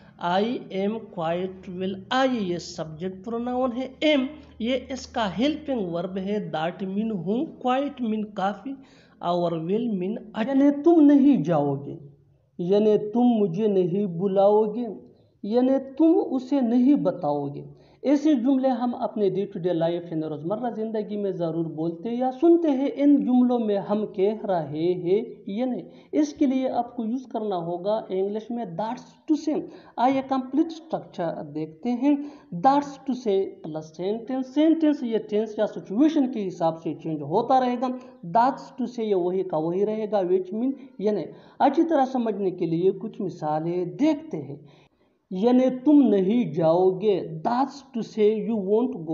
I am quite well. I ये सब्जेक्ट प्रोनाउन है, एम ये इसका हेल्पिंग वर्ब है, दैट मीन हूँ, क्वाइट मीन काफी, और वेल मीन अच्छा। यानी तुम नहीं जाओगे, यानी तुम मुझे नहीं बुलाओगे, यानी तुम उसे नहीं बताओगे। ऐसे जुमले हम अपने डे टू डे लाइफ यानी रोज़मर्रा ज़िंदगी में ज़रूर बोलते या सुनते हैं। इन जुमलों में हम कह रहे हैं यानी, इसके लिए आपको यूज़ करना होगा इंग्लिश में दैट्स टू से। आइए कंप्लीट स्ट्रक्चर देखते हैं। That's to say plus sentence, sentence ये टेंस या सिचुएशन के हिसाब से चेंज होता रहेगा। दैट्स टू से ये वही का वही रहेगा, विच मीन यानी। अच्छी तरह समझने के लिए कुछ मिसालें देखते हैं। यानी तुम नहीं जाओगे, that's to say you won't go,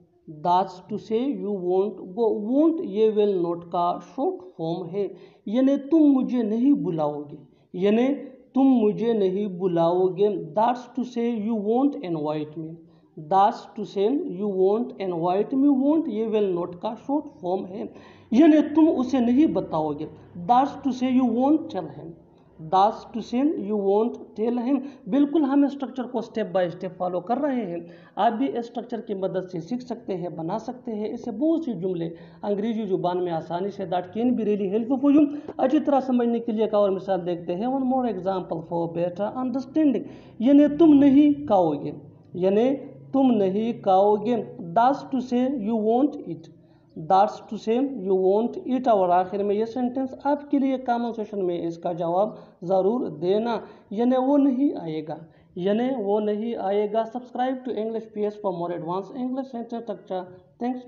that's to say you won't go. Won't ये विल नॉट का शॉर्ट फॉर्म है। यानी तुम मुझे नहीं बुलाओगे, यानी तुम मुझे नहीं बुलाओगे। That's to say you won't invite me, that's to say you won't invite me. Won't ये विल नॉट का शॉर्ट फॉर्म है। यानी तुम उसे नहीं बताओगे, that's to say you won't tell him, that's to say you won't tell him. बिल्कुल हम स्ट्रक्चर को स्टेप बाय स्टेप फॉलो कर रहे हैं। आप भी इस स्ट्रक्चर की मदद से सीख सकते हैं, बना सकते हैं। इससे बहुत सी जुमले अंग्रेजी जुबान में आसानी से that can be really helpful for you. अच्छी तरह समझने के लिए एक और मिसाल देखते हैं। One more example for better understanding. यानी तुम नहीं खाओगे, यानी तुम नहीं खाओगे। That's to say you won't eat, that's to say you won't eat. और आखिर में ये सेंटेंस आपके लिए कॉमन सेशन में इसका जवाब ज़रूर देना, यानी वो नहीं आएगा, यानी वो नहीं आएगा। Subscribe to English PS for more advance English sentence structure. Thanks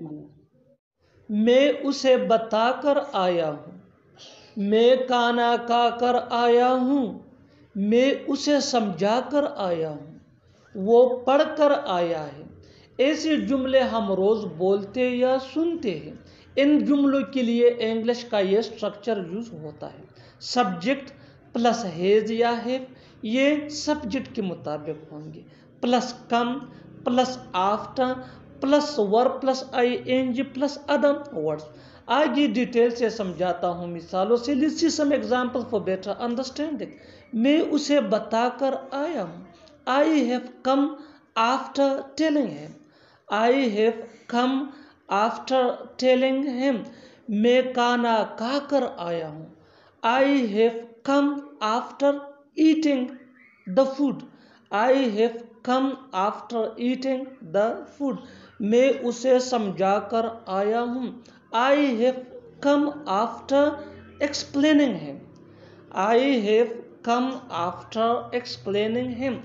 money. मैं उसे बताकर आया हूँ, मैं खाना खाकर आया हूँ, मैं उसे समझा कर आया हूँ, वो पढ़कर आया है। ऐसे जुमले हम रोज़ बोलते या सुनते हैं। इन जुमलों के लिए इंग्लिश का ये स्ट्रक्चर यूज होता है। सब्जेक्ट प्लस हैज या हैव, ये सब्जेक्ट के मुताबिक होंगे। Plus come, plus after, plus verb plus ING plus other words. आगे डिटेल से समझाता हूँ मिसालों से। Let's see some example for better understanding. मैं उसे बताकर आया हूँ। I have come after telling him. I have come after telling him. मैं खाना खाकर आया हूँ। I have come after eating the food. I have come after eating the food. मैं उसे समझाकर आया हूँ। I have come after explaining him. I have come after explaining him.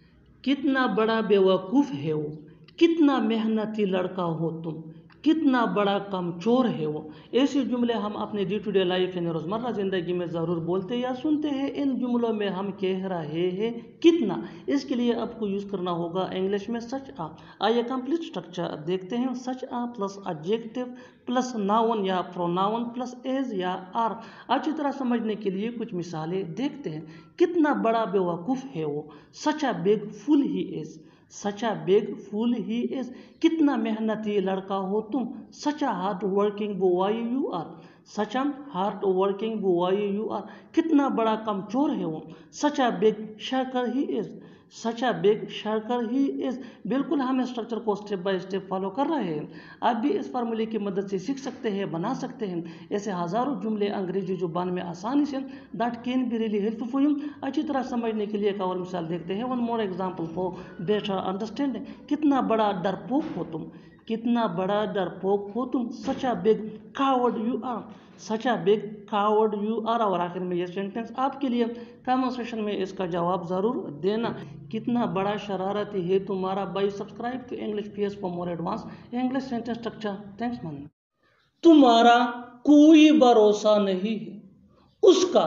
कितना बड़ा बेवकूफ़ है वो, कितना मेहनती लड़का हो तुम, कितना बड़ा कमचोर है वो। ऐसे जुमले हम अपने डे टू डे लाइफ यानी रोज़मर्रा ज़िंदगी में ज़रूर बोलते या सुनते हैं। इन जुमलों में हम कह रहे हैं कितना, इसके लिए आपको यूज़ करना होगा इंग्लिश में सच आ। आइए कंप्लीट स्ट्रक्चर देखते हैं। Such a plus adjective plus noun या प्रोनाउन प्लस एज या आर। अच्छी तरह समझने के लिए कुछ मिसालें देखते हैं। कितना बड़ा बेवकूफ़ है वो, such a big fool he is. Such a big fool he is. कितना मेहनती लड़का हो तुम, such a hard working boy you are. Such a hard working boy you are. कितना बड़ा कमचोर है वो, such a big shirker he is. Such a big shirker he is. बिल्कुल हम स्ट्रक्चर को स्टेप बाय स्टेप फॉलो कर रहे हैं। आप भी इस फार्मूले की मदद से सीख सकते हैं, बना सकते हैं ऐसे हज़ारों जुमले अंग्रेजी जुबान में आसानी से। That can be really helpful for you. अच्छी तरह समझने के लिए एक और मिसाल देखते हैं। One more example for better understanding. कितना बड़ा डरपोक हो तुम, कितना बड़ा डरपोक हो तुम, such a big coward you are. Such a big coward you are. और आखिर में ये सेंटेंस आपके लिए, कमेंट सेक्शन में इसका जवाब ज़रूर देना। कितना बड़ा शरारती है तुम्हारा भाई। Subscribe to English PS for more advance English sentence structure. Thanks man. तुम्हारा कोई भरोसा नहीं है, उसका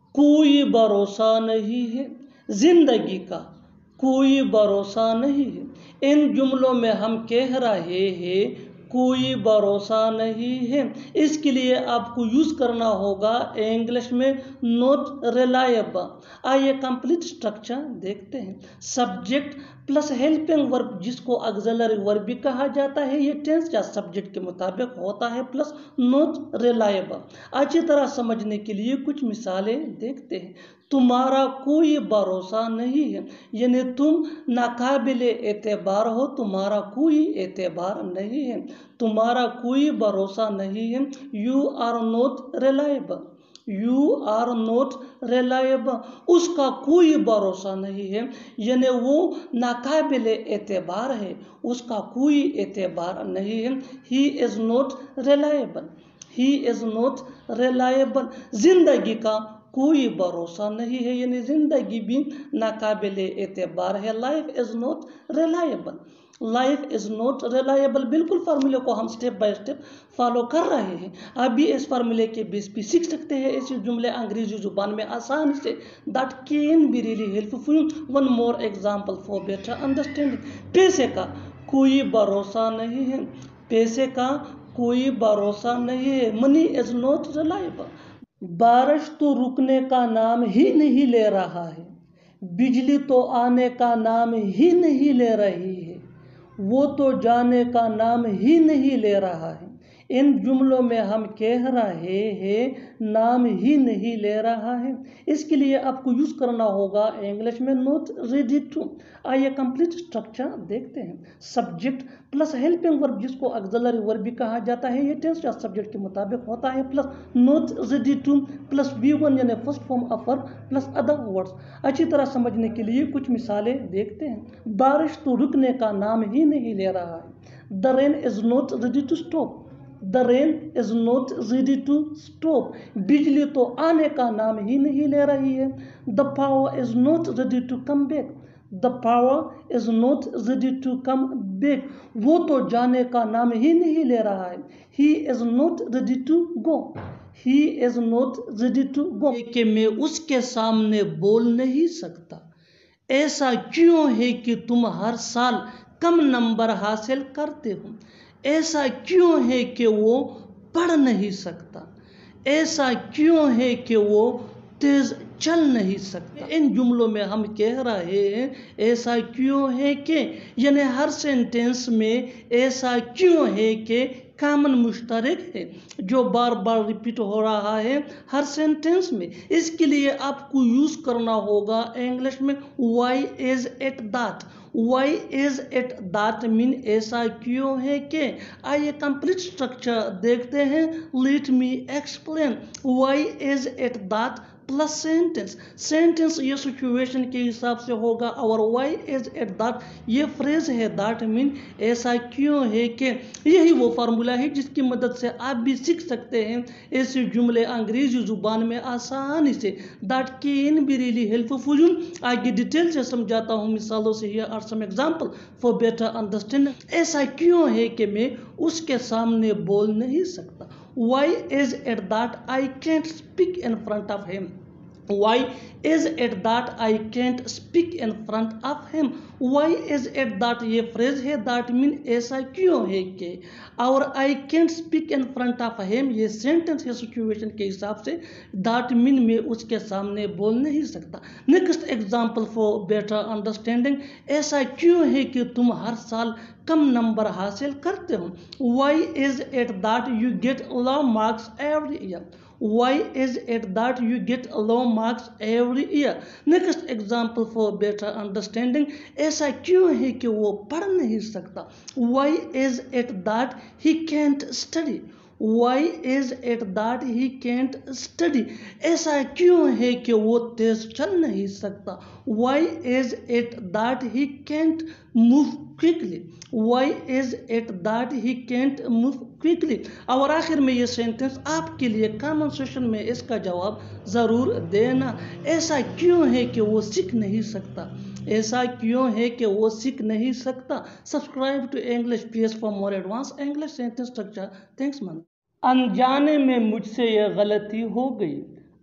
कोई भरोसा नहीं है, जिंदगी का कोई भरोसा नहीं है। इन जुमलों में हम कह रहे हैं कोई भरोसा नहीं है। इसके लिए आपको यूज़ करना होगा इंग्लिश में नॉट रिलायबल। आइए कंप्लीट स्ट्रक्चर देखते हैं। सब्जेक्ट प्लस हेल्पिंग वर्ब जिसको ऑक्सिलरी वर्ब भी कहा जाता है, ये टेंस या सब्जेक्ट के मुताबिक होता है, प्लस नॉट रिलायबल। अच्छी तरह समझने के लिए कुछ मिसालें देखते हैं। तुम्हारा कोई भरोसा नहीं है, यानी तुम नाकाबिले एतबार हो, तुम्हारा कोई एतबार नहीं है। तुम्हारा कोई भरोसा नहीं है। You are not reliable. You are not reliable. उसका कोई भरोसा नहीं है, यानी वो नाकाबिले एतबार है, उसका कोई एतबार नहीं है। He is not reliable. He is not reliable. जिंदगी का कोई भरोसा नहीं है, यानी जिंदगी भी नाकाबिले एतबार है। Life is not reliable. Life is not reliable. बिल्कुल फार्मूले को हम स्टेप बाय स्टेप फॉलो कर रहे हैं। आप भी इस फार्मूले के बेस पे सीख सकते हैं ऐसे जुमले अंग्रेजी जुबान में आसानी से। That can be really helpful. One more example for better understanding. पैसे का कोई भरोसा नहीं है। पैसे का कोई भरोसा नहीं है। Money is not reliable. बारिश तो रुकने का नाम ही नहीं ले रहा है, बिजली तो आने का नाम ही नहीं ले रही है, वो तो जाने का नाम ही नहीं ले रहा है। इन जुमलों में हम कह रहे हैं नाम ही नहीं ले रहा है। इसके लिए आपको यूज़ करना होगा इंग्लिश में नॉट रेडी टू। आइए कंप्लीट स्ट्रक्चर देखते हैं। सब्जेक्ट प्लस हेल्पिंग वर्ब जिसको ऑक्सिलरी वर्ब भी कहा जाता है, ये टेंस या सब्जेक्ट के मुताबिक होता है, plus not ready to plus V1 यानी first form of verb plus other words. अच्छी तरह समझने के लिए कुछ मिसालें देखते हैं। बारिश तो रुकने का नाम ही नहीं ले रहा है। The rain is not ready to stop. The rain is not ready to stop. बिजली तो आने का नाम ही नहीं ले रही है। The power is not ready to come back. The power is not ready to come back. वो तो जाने का नाम ही नहीं ले रहा है। He is not ready to go. He is not ready to go. कि मैं उसके सामने बोल नहीं सकता। ऐसा क्यों है कि तुम हर साल कम नंबर हासिल करते हो। ऐसा क्यों है कि वो पढ़ नहीं सकता। ऐसा क्यों है कि वो तेज चल नहीं सकता। इन जुमलों में हम कह रहे हैं ऐसा क्यों है कि, यानी हर सेंटेंस में ऐसा क्यों है कि कॉमन मुश्तरक है जो बार बार रिपीट हो रहा है हर सेंटेंस में। इसके लिए आपको यूज करना होगा इंग्लिश में why is it that. Why is it that mean ऐसा क्यों है कि। आइए कंप्लीट स्ट्रक्चर देखते हैं। Let me explain. Why is it that plus sentence. Sentence ये सिचुएशन के हिसाब से होगा और वाई इज इट दैट ये फ्रेज है। दैट मीन ऐसा क्यों है कि। यही वो फार्मूला है जिसकी मदद से आप भी सीख सकते हैं ऐसे जुमले अंग्रेजी जुबान में आसानी से। That can be really helpful. आगे डिटेल से समझाता हूँ मिसालों से। Here are some example for better understanding. ऐसा क्यों है कि मैं उसके सामने बोल नहीं सकता। Why is it that I can't speak in front of him? Why is it that I can't speak in front of him? Why is it that ये फ्रेज है that मीन ऐसा क्यों है कि। और I can't speak in front of him ये sentence है situation के हिसाब से। that मीन मैं उसके सामने बोल नहीं सकता। Next example for better understanding. ऐसा क्यों है कि तुम हर साल कम नंबर हासिल करते हो। Why is it that you get low marks every year? Why is it that you get low marks every year? Next example for better understanding. ऐसा क्यों है कि वो पढ़ नहीं सकता। Why is it that he can't study? Why is it that he can't study? ऐसा क्यों है कि वो तेज चल नहीं सकता। Why is it that he can't move quickly? Why is it that he can't move quickly? और आखिर में ये सेंटेंस आपके लिए कमेंट सेक्शन में इसका जवाब ज़रूर देना। ऐसा क्यों है कि वो सीख नहीं सकता। ऐसा क्यों है कि वो सीख नहीं सकता। Subscribe to English PS for more advance English sentence structure. Thanks man. अनजाने में मुझसे ये गलती हो गई।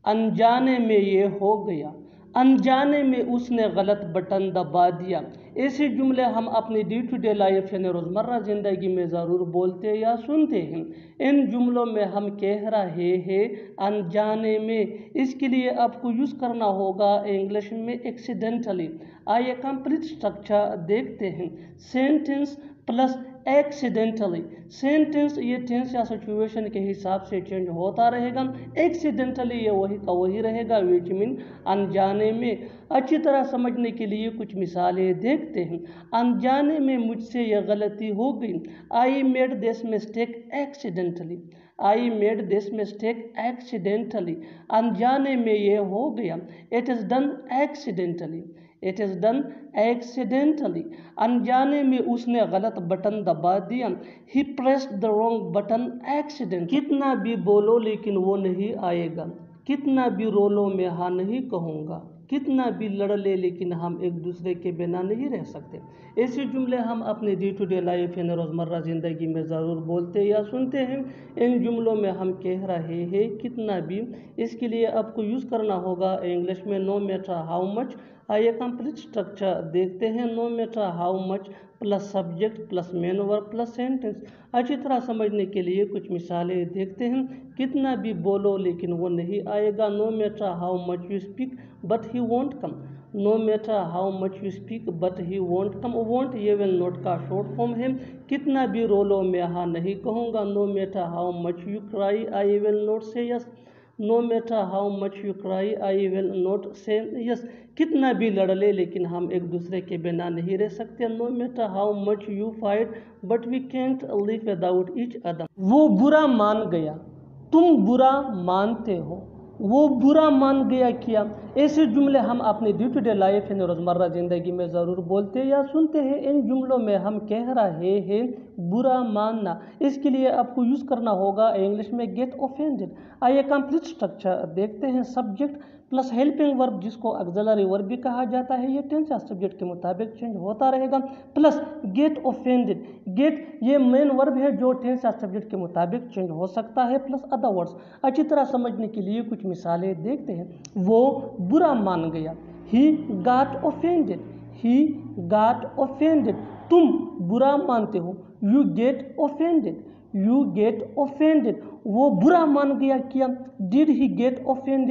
अनजाने में ये हो गया। अनजाने में उसने गलत बटन दबा दिया। ऐसे जुमले हम अपनी डे टू डे लाइफ यानी रोज़मर्रा ज़िंदगी में ज़रूर बोलते या सुनते हैं। इन जुमलों में हम कह रहे हैं अनजाने में। इसके लिए आपको यूज़ करना होगा इंग्लिश में एक्सीडेंटली। आइए कंप्लीट स्ट्रक्चर देखते हैं। Sentence plus accidentally. सेंटेंस ये टेंस या सिचुएशन के हिसाब से चेंज होता रहेगा। एक्सीडेंटली ये वही का वही रहेगा विच मीन अनजाने में। अच्छी तरह समझने के लिए कुछ मिसालें देखते हैं। अनजाने में मुझसे यह गलती हो गई। I made this mistake accidentally. I made this mistake accidentally. अनजाने में यह हो गया। It is done accidentally. It is done accidentally. अनजाने में उसने गलत बटन दबा दिया। He pressed the wrong button accident. कितना भी बोलो लेकिन वो नहीं आएगा। कितना भी रोलो मैं हाँ नहीं कहूँगा। कितना भी लड़ ले लेकिन हम एक दूसरे के बिना नहीं रह सकते। ऐसे जुमले हम अपने डे टू डे लाइफ यानी रोज़मर्रा ज़िंदगी में ज़रूर बोलते या सुनते हैं। इन जुमलों में हम कह रहे हैं कितना भी। इसके लिए आपको यूज़ करना होगा इंग्लिश में नो मैटर हाउ मच। आइए कंप्लीट स्ट्रक्चर देखते हैं। No matter how much plus subject plus main verb plus sentence. अच्छी तरह समझने के लिए कुछ मिसालें देखते हैं। कितना भी बोलो लेकिन वो नहीं आएगा। No matter how much you speak but he won't come. No matter how much you speak but he won't come. Won't ये विल नॉट का शॉर्ट फॉर्म है। कितना भी रोलो मैं हाँ नहीं कहूँगा। No matter how much you cry I will not say yes. No matter how much you cry I will not say yes. कितना भी लड़ ले लेकिन हम एक दूसरे के बिना नहीं रह सकते। No matter how much you fight but we can't live without each other. वो बुरा मान गया। तुम बुरा मानते हो। वो बुरा मान गया क्या। ऐसे जुमले हम अपने डे टू डे लाइफ यानी रोज़मर्रा ज़िंदगी में ज़रूर बोलते या सुनते हैं। इन जुमलों में हम कह रहे हैं बुरा मानना। इसके लिए आपको यूज़ करना होगा इंग्लिश में गेट ऑफेंडेड। आइए कंप्लीट स्ट्रक्चर देखते हैं। सब्जेक्ट प्लस हेल्पिंग वर्ब जिसको ऑक्सिलरी वर्ब भी कहा जाता है। ये टेंस या सब्जेक्ट के मुताबिक चेंज होता रहेगा। Plus get offended. गेट ये मेन वर्ब है जो टेंस या सब्जेक्ट के मुताबिक चेंज हो सकता है। Plus other words. अच्छी तरह समझने के लिए कुछ मिसालें देखते हैं। वो बुरा मान गया। He got offended. He got offended. तुम बुरा मानते हो। You get offended. You get offended. वो बुरा मान गया क्या। Did he get offended.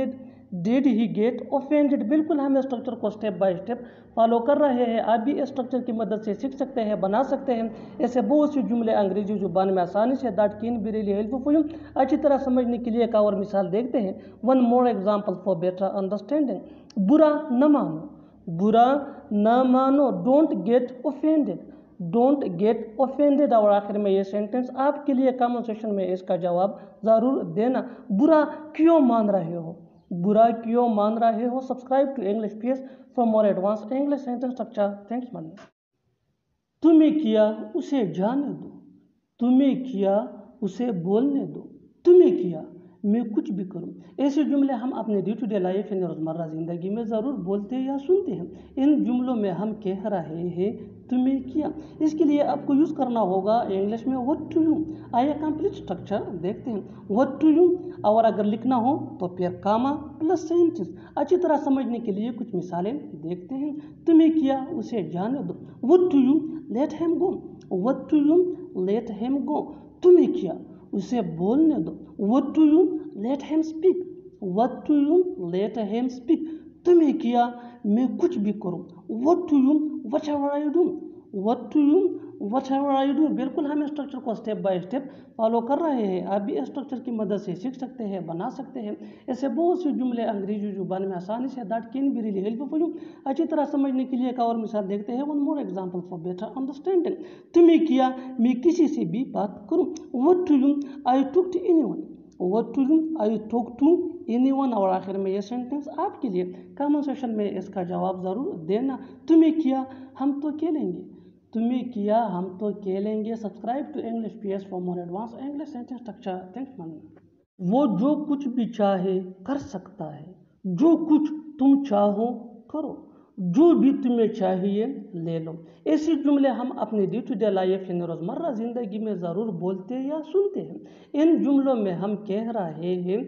Did he get offended. बिल्कुल हम स्ट्रक्चर को स्टेप बाय स्टेप फॉलो कर रहे हैं। आप भी स्ट्रक्चर की मदद से सीख सकते हैं, बना सकते हैं। ऐसे बहुत से जुमले अंग्रेजी जुबान में आसानी से that can be really helpful for you. अच्छी तरह समझने के लिए एक और मिसाल देखते हैं। One more example for better understanding. बुरा न मानो, बुरा न मानो, don't get offended, don't get offended. और आखिर में ये सेंटेंस आपके लिए कमेंट सेक्शन में इसका जवाब ज़रूर देना। बुरा क्यों मान रहे हो, बुरा क्यों मान रहे हो। Subscribe to English PS for more advance English sentence structure. Thanks man. तुम्हें किया उसे जाने दो, तुम्हें किया उसे बोलने दो, तुम्हें किया मैं कुछ भी करूं। ऐसे जुमले हम अपने डे टू डे लाइफ यानी रोज़मर्रा ज़िंदगी में ज़रूर बोलते या सुनते हैं। इन जुमलों में हम कह रहे हैं तुम्हें किया। इसके लिए आपको यूज़ करना होगा इंग्लिश में व्हाट टू यू। आइए कंप्लीट स्ट्रक्चर देखते हैं। व्हाट टू यू, और अगर लिखना हो तो फिर कामा प्लस सेंटेंस। अच्छी तरह समझने के लिए कुछ मिसालें देखते हैं। तुम्हें किया उसे जाने दो, what to you let him go, what to you let him go. तुम्हें किया उसे बोलने दो, what to you let him speak, what to you let him speak. तुम्हें किया मैं कुछ भी करूं, what to you whatever I do, what to you whatever I do. बिल्कुल हम स्ट्रक्चर को स्टेप बाय स्टेप फॉलो कर रहे हैं। आप भी स्ट्रक्चर की मदद से सीख सकते हैं, बना सकते हैं। ऐसे बहुत से जुमले अंग्रेजी जुबान में आसानी से that can be really helpful for you. अच्छी तरह समझने के लिए एक और मिसाल देखते हैं। One more example for better understanding. तुम्हें किया मैं किसी से भी बात करूं, what to you I talk to anyone, what to you I talk to anyone. और आखिर में ये सेंटेंस आपके लिए कमेंट सेक्शन में इसका जवाब ज़रूर देना। तुम्हें किया हम तो खेलेंगे, तुम्हें किया हम तो खेलेंगे। Subscribe to English PS for more advance English sentence structure. Thanks man. वो जो कुछ भी चाहे कर सकता है, जो कुछ तुम चाहो करो, जो भी तुम्हें चाहिए ले लो। ऐसे जुमले हम अपने डे टू डे लाइफ यानी रोज़मर्रा ज़िंदगी में ज़रूर बोलते या सुनते हैं। इन जुमलों में हम कह रहे हैं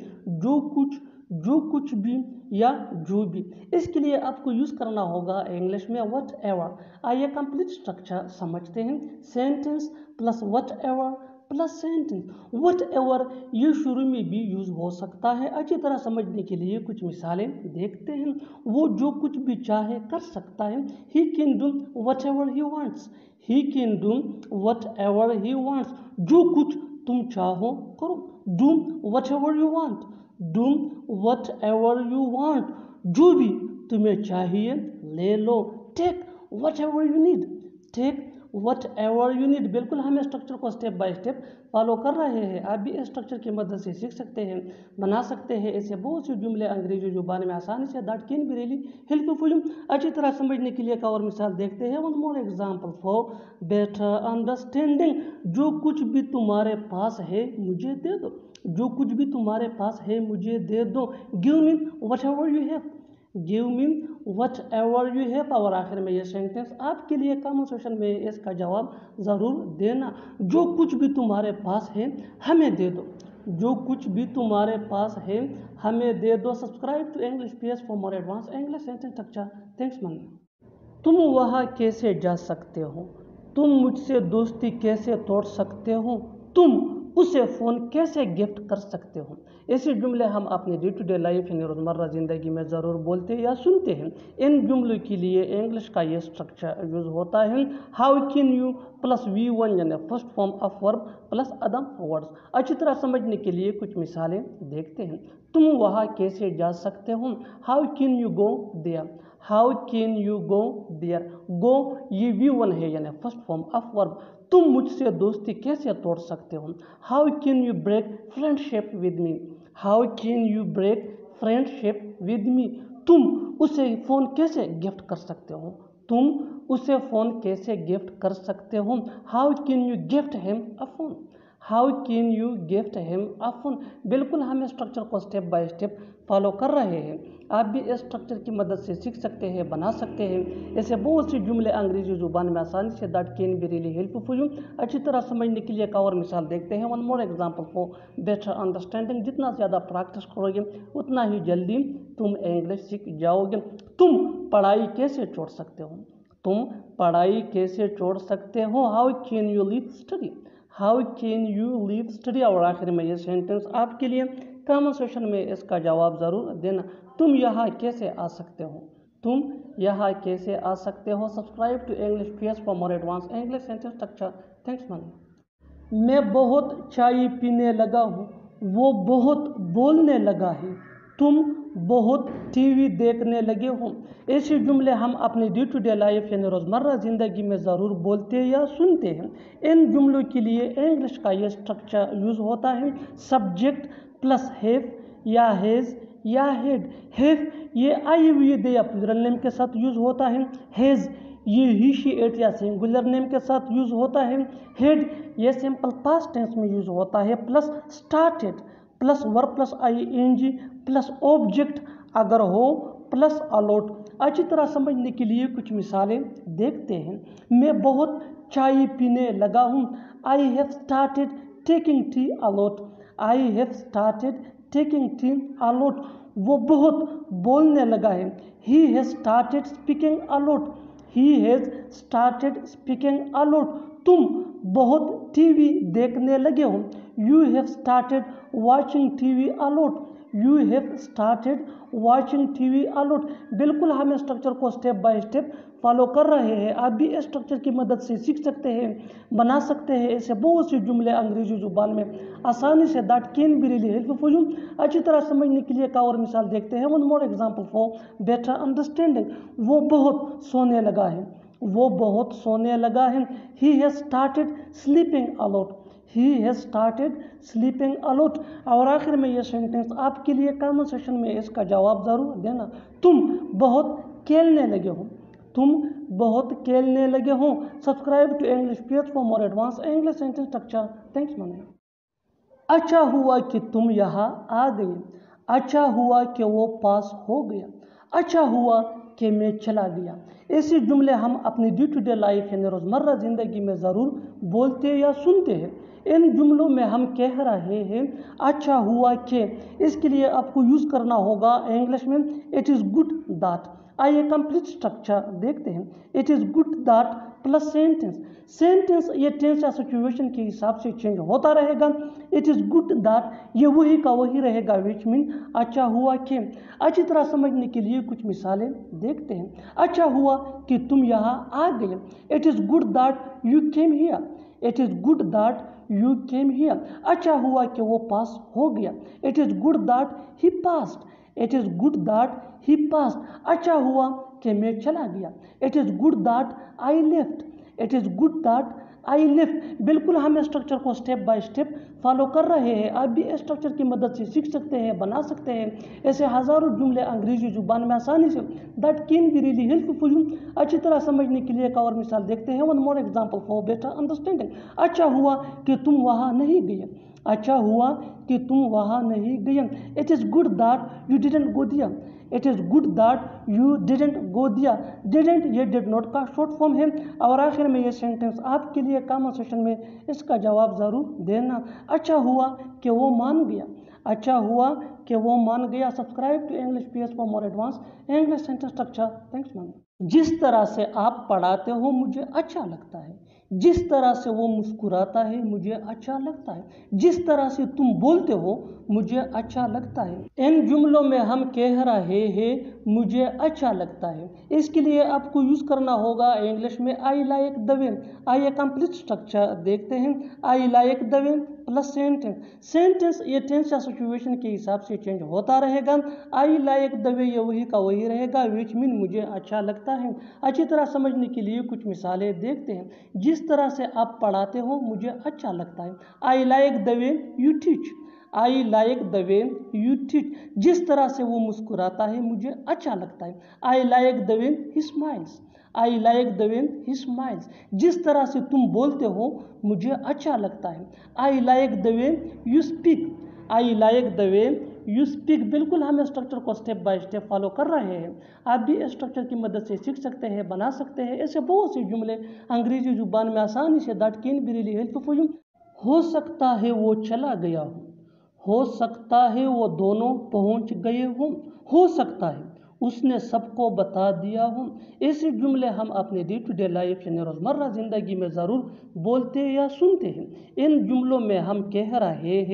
जो कुछ भी या जो भी। इसके लिए आपको यूज़ करना होगा इंग्लिश में व्हाट एवर। आइए कंप्लीट स्ट्रक्चर समझते हैं। Sentence plus whatever plus sentence. Whatever ये शुरू में भी यूज़ हो सकता है। अच्छी तरह समझने के लिए कुछ मिसालें देखते हैं। वो जो कुछ भी चाहे कर सकता है। He can do whatever he wants, he can do whatever he wants. जो कुछ तुम चाहो करो, do whatever you want, do whatever you want. जो भी तुम्हें चाहिए ले लो। Take whatever you need, take whatever you need. बिल्कुल हम स्ट्रक्चर को स्टेप बाय स्टेप फॉलो कर रहे हैं। आप भी स्ट्रक्चर की मदद से सीख सकते हैं, बना सकते हैं। ऐसे बहुत से जुमले अंग्रेजी जुबान में आसानी से that can be really helpful for you. अच्छी तरह समझने के लिए एक और मिसाल देखते हैं। One more example for better understanding. जो कुछ भी तुम्हारे पास है मुझे दे दो, जो कुछ भी तुम्हारे पास है मुझे दे दो। Give me whatever you have, give me whatever you have. और आखिर में ये सेंटेंस आपके लिए कमेंट सेक्शन में इसका जवाब ज़रूर देना। जो कुछ भी तुम्हारे पास है हमें दे दो, जो कुछ भी तुम्हारे पास है हमें दे दो। Subscribe to English PS for more advance English sentence structure. Thanks man. तुम वहाँ कैसे जा सकते हो, तुम मुझसे दोस्ती कैसे तोड़ सकते हो, तुम उसे फ़ोन कैसे गिफ्ट कर सकते हो। ऐसे जुमले हम अपने डे टू डे लाइफ यानी रोज़मर्रा ज़िंदगी में ज़रूर बोलते या सुनते हैं। इन जुमलों के लिए इंग्लिश का ये स्ट्रक्चर यूज़ होता है। How can you plus V1 यानी first form of verb plus other words. अच्छी तरह समझने के लिए कुछ मिसालें देखते हैं। तुम वहाँ कैसे जा सकते हो, how can you go there, how can you go there. Go ये V1 है यानी फर्स्ट फॉर्म ऑफ वर्ब। तुम मुझसे दोस्ती कैसे तोड़ सकते हो, how can you break friendship with me, how can you break friendship with me. तुम उसे फ़ोन कैसे गिफ्ट कर सकते हो, तुम उसे फ़ोन कैसे गिफ्ट कर सकते हो। How can you gift him a phone, how can you gift him a phone. बिल्कुल हम स्ट्रक्चर को स्टेप बाय स्टेप फॉलो कर रहे हैं। आप भी इस स्ट्रक्चर की मदद से सीख सकते हैं, बना सकते हैं। ऐसे बहुत से जुमले अंग्रेजी जुबान में आसानी से that can be really helpful for you. अच्छी तरह समझने के लिए एक और मिसाल देखते हैं। One more example for better understanding. जितना ज़्यादा प्रैक्टिस करोगे उतना ही जल्दी तुम इंग्लिश सीख जाओगे। तुम पढ़ाई कैसे छोड़ सकते हो, तुम पढ़ाई कैसे छोड़ सकते हो। How can you leave study, how can you leave study. और आखिर में ये सेंटेंस आपके लिए कमेंट सेक्शन में इसका जवाब ज़रूर देना। तुम यहाँ कैसे आ सकते हो? तुम यहाँ कैसे आ सकते हो? Subscribe to English PS for more advance English sentence structure. Thanks man. मैं बहुत चाय पीने लगा हूँ, वो बहुत बोलने लगा है, तुम बहुत टीवी देखने लगे हो। ऐसे जुमले हम अपने डे टू डे लाइफ यानी रोज़मर्रा ज़िंदगी में ज़रूर बोलते या सुनते हैं। इन जुमलों के लिए इंग्लिश का ये स्ट्रक्चर यूज़ होता है सब्जेक्ट प्लस हैव या हैज़ या हैड। हैव ये आई हुई दे या प्लूरल नेम के साथ यूज़ होता है। हैज़ ये ही शी इट या सिंगुलर नेम के साथ यूज़ होता है। हैड ये सिंपल पास्ट टेंस में यूज़ होता है। Plus started plus verb plus ING plus object अगर हो प्लस अलॉट। अच्छी तरह समझने के लिए कुछ मिसालें देखते हैं। मैं बहुत चाय पीने लगा हूँ। I have started taking tea a lot. I have started taking tea a lot. वो बहुत बोलने लगा है। He has started speaking a lot. He has started speaking a lot. तुम बहुत टीवी देखने लगे हो। You have started watching TV a lot. You have started watching TV a lot. बिल्कुल हम स्ट्रक्चर को स्टेप बाय स्टेप फॉलो कर रहे हैं। आप भी इस स्ट्रक्चर की मदद से सीख सकते हैं, बना सकते हैं ऐसे बहुत से जुमले अंग्रेजी जुबान में आसानी से। That can be really helpful for you. अच्छी तरह समझने के लिए एक और मिसाल देखते हैं। One more example for better understanding. वो बहुत सोने लगा है। वो बहुत सोने लगा है। He has started sleeping a lot. He has started sleeping a lot. और आखिर में ये सेंटेंस आपके लिए कमेंट सेक्शन में इसका जवाब ज़रूर देना। तुम बहुत खेलने लगे हो। तुम बहुत खेलने लगे हो। Subscribe to English PS for more advance English sentence structure. Thanks man. अच्छा हुआ कि तुम यहाँ आ गए। अच्छा हुआ कि वो पास हो गया। अच्छा हुआ कि मैं चला गया। ऐसे जुमले हम अपनी डे टू डे लाइफ यानी रोज़मर्रा ज़िंदगी में ज़रूर बोलते या सुनते हैं। इन जुमलों में हम कह रहे हैं अच्छा हुआ कि। इसके लिए आपको यूज़ करना होगा इंग्लिश में इट इज़ गुड दैट। आइए कंप्लीट स्ट्रक्चर देखते हैं। It is good that plus sentence. Sentence ये टेंस या सिचुएशन के हिसाब से चेंज होता रहेगा। इट इज़ गुड दैट ये वही का वही रहेगा विच मीन अच्छा हुआ कि। अच्छी तरह समझने के लिए कुछ मिसालें देखते हैं। अच्छा हुआ कि तुम यहाँ आ गए। It is good that you came here. It is good that you came here. अच्छा हुआ कि वो पास हो गया। It is good that he passed. It is good that he passed. अच्छा हुआ कि मैं चला गया। It is good that I left. It is good that I left. बिल्कुल हम स्ट्रक्चर को स्टेप बाय स्टेप फॉलो कर रहे हैं। आप भी स्ट्रक्चर की मदद से सीख सकते हैं, बना सकते हैं ऐसे हज़ारों जुमले अंग्रेजी जुबान में आसानी से। That can be really helpful for you. अच्छी तरह समझने के लिए एक और मिसाल देखते हैं। One more example for better understanding. अच्छा हुआ कि तुम वहाँ नहीं गए। अच्छा हुआ कि तुम वहाँ नहीं गए। It is good that you didn't go there. It is good that you didn't go there. Didn't ये डिड नॉट का शॉर्ट फॉर्म है। और आखिर में ये सेंटेंस आपके लिए कमेंट सेक्शन में इसका जवाब ज़रूर देना। अच्छा हुआ कि वो मान गया। अच्छा हुआ कि वो मान गया। Subscribe to English PS for more advance English sentence structure. Thanks ma'am. जिस तरह से आप पढ़ाते हो मुझे अच्छा लगता है। जिस तरह से वो मुस्कुराता है मुझे अच्छा लगता है। जिस तरह से तुम बोलते हो मुझे अच्छा लगता है। इन जुमलों में हम कह रहे हैं मुझे अच्छा लगता है। इसके लिए आपको यूज़ करना होगा इंग्लिश में आई लाइक द वे। आइए कंप्लीट स्ट्रक्चर देखते हैं। I like the way plus sentence. Sentence ये टेंस या सिचुएशन के हिसाब से चेंज होता रहेगा। आई लाइक द वे ये वही का वही रहेगा विच मीन मुझे अच्छा लगता है। अच्छी तरह समझने के लिए कुछ मिसालें देखते हैं। जिस तरह से आप पढ़ाते हो मुझे अच्छा लगता है। I like the way you teach. I like the way you teach. जिस तरह से वो मुस्कुराता है मुझे अच्छा लगता है। I like the way he smiles. I like the way he smiles. जिस तरह से तुम बोलते हो मुझे अच्छा लगता है। I like the way you speak. I like the way you speak. बिल्कुल हम स्ट्रक्चर को स्टेप बाय स्टेप फॉलो कर रहे हैं। आप भी स्ट्रक्चर की मदद से सीख सकते हैं, बना सकते हैं ऐसे बहुत से जुमले अंग्रेजी जुबान में आसानी से। That can be really helpful for you. हो सकता है वो चला गया हो। हो सकता है वो दोनों पहुंच गए हों। हो सकता है उसने सबको बता दिया हो। ऐसे जुमले हम अपने डे टू डे लाइफ यानी रोज़मर्रा ज़िंदगी में ज़रूर बोलते या सुनते हैं। इन जुमलों में हम कह रहे हैं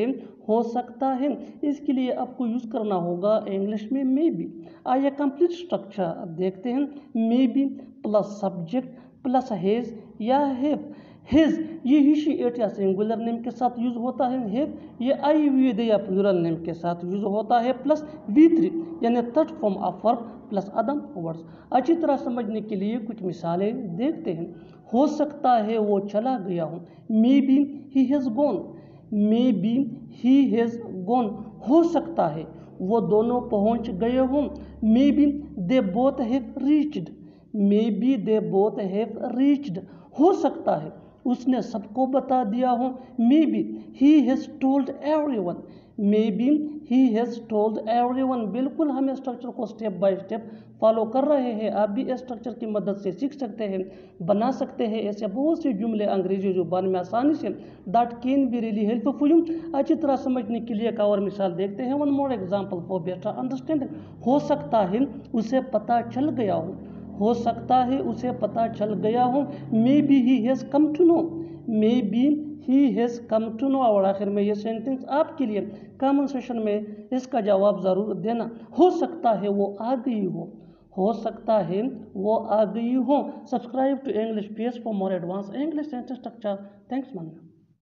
हो सकता है, इसके लिए आपको यूज़ करना होगा इंग्लिश में मे बी। आइए कंप्लीट स्ट्रक्चर देखते हैं। Maybe plus subject plus has या हैव। हेज ये ही शी इट या सिंगुलर नेम के साथ यूज होता है। हैव ये आई वी दे या प्लूरल नेम के साथ यूज होता है। प्लस V3 यानी third form of verb plus other words. अच्छी तरह समझने के लिए कुछ मिसालें देखते हैं। हो सकता है वो चला गया हो, maybe he has gone. Maybe he has gone हो सकता है वो दोनों पहुंच गए हों। Maybe they both have reached. Maybe they both have reached हो सकता है उसने सबको बता दिया हो। Maybe he has told everyone. Maybe he has told everyone. बिल्कुल हम स्ट्रक्चर को स्टेप बाय स्टेप फॉलो कर रहे हैं। आप भी स्ट्रक्चर की मदद से सीख सकते हैं, बना सकते हैं ऐसे बहुत से जुमले अंग्रेजी जुबान में आसानी से। That can be really helpful you. अच्छी तरह समझने के लिए एक और मिसाल देखते हैं। One more example for better understanding. हो सकता है उसे पता चल गया हो सकता है उसे पता चल गया हो। Maybe he has come to know. Maybe he has come to know. और आखिर में ये सेंटेंस आपके लिए कमेंट सेशन में इसका जवाब ज़रूर देना। हो सकता है वो आ गई हो सकता है वो आ गई हो। Subscribe to English PS for more advance English sentence structure. Thanks man.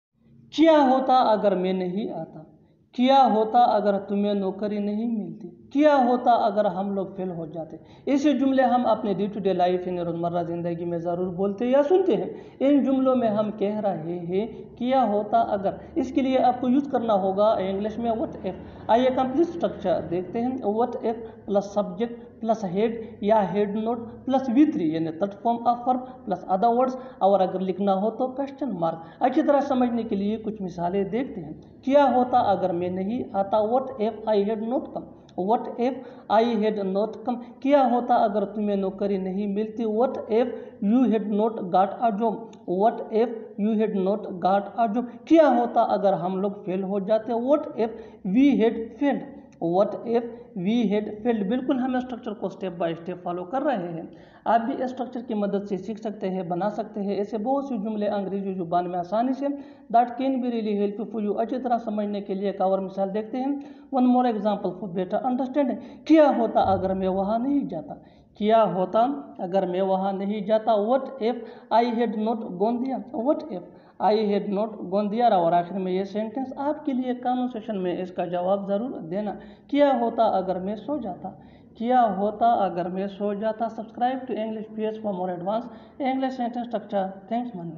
क्या होता अगर मैं नहीं आता? क्या होता अगर तुम्हें नौकरी नहीं मिलती? क्या होता अगर हम लोग फेल हो जाते? ऐसे जुमले हम अपने डे टू डे लाइफ इन रोज़मर्रा ज़िंदगी में ज़रूर बोलते या सुनते हैं। इन जुमलों में हम कह रहे हैं क्या होता अगर। इसके लिए आपको यूज़ करना होगा इंग्लिश में व्हाट इफ। आइए कंप्लीट स्ट्रक्चर देखते हैं। What if plus subject plus had या हेड नोट प्लस V3 यानी third form of verb plus other words. और अगर लिखना हो तो क्वेश्चन मार्क। अच्छी तरह समझने के लिए कुछ मिसालें देखते हैं। क्या होता अगर मैं नहीं आता? What if I had not come. What if I had not come. क्या होता अगर तुम्हें नौकरी नहीं मिलती? What if you had not got a job. What if you had not got a job. क्या होता अगर हम लोग फेल हो जाते? What if we had failed. What if we had failed. बिल्कुल हम स्ट्रक्चर को स्टेप बाय स्टेप फॉलो कर रहे हैं। आप भी स्ट्रक्चर की मदद से सीख सकते हैं, बना सकते हैं ऐसे बहुत से जुमले अंग्रेजी जुबान में आसानी से। That can be really helpful you. अच्छी तरह समझने के लिए एक और मिसाल देखते हैं। One more example for better understanding. क्या होता अगर मैं वहाँ नहीं जाता? क्या होता अगर मैं वहाँ नहीं जाता? What if I had not gone there. What if I had not gone there. और आखिर में ये सेंटेंस आपके लिए कमेंट सेशन में इसका जवाब ज़रूर देना। क्या होता अगर मैं सो जाता? क्या होता अगर मैं सो जाता? Subscribe to English PS for more advance English sentence structure. Thanks man.